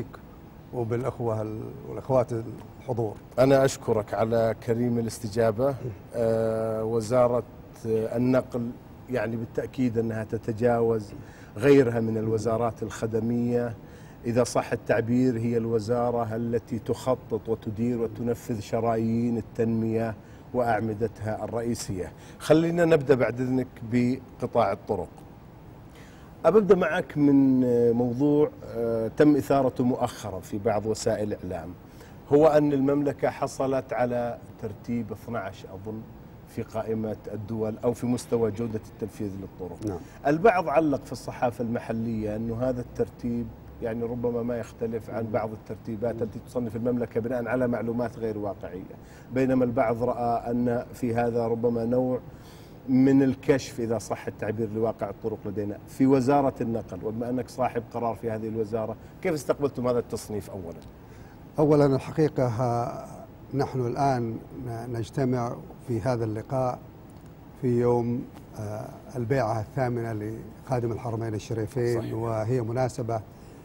Speaker 15: وبالأخوة والأخوات الحضور.
Speaker 14: أنا أشكرك على كريم الاستجابة. آه وزارة النقل يعني بالتأكيد أنها تتجاوز غيرها من الوزارات الخدمية، إذا صح التعبير هي الوزارة التي تخطط وتدير وتنفذ شرايين التنمية وأعمدتها الرئيسية. خلينا نبدأ بعد إذنك بقطاع الطرق. أبدأ معك من موضوع تم إثارته مؤخرا في بعض وسائل الإعلام، هو أن المملكة حصلت على ترتيب اثني عشر أظن في قائمة الدول أو في مستوى جودة التنفيذ للطرق.
Speaker 15: نعم.
Speaker 14: البعض علق في الصحافة المحلية أنه هذا الترتيب يعني ربما ما يختلف عن بعض الترتيبات التي تصنف المملكة بناء على معلومات غير واقعية، بينما البعض رأى أن في هذا ربما نوع من الكشف إذا صح التعبير لواقع الطرق لدينا. في وزارة النقل وبما أنك صاحب قرار في هذه الوزارة، كيف استقبلتم هذا التصنيف أولا؟
Speaker 15: أولا الحقيقة نحن الآن نجتمع في هذا اللقاء في يوم البيعة الثامنة لخادم الحرمين الشريفين. صحيح. وهي مناسبة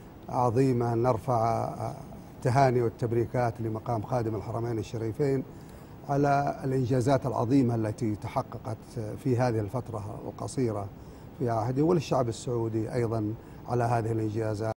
Speaker 15: عظيمة أن نرفع التهاني والتبريكات لمقام خادم الحرمين الشريفين على الإنجازات العظيمة التي تحققت في هذه الفترة القصيرة في عهده، وللشعب السعودي أيضا على هذه الإنجازات.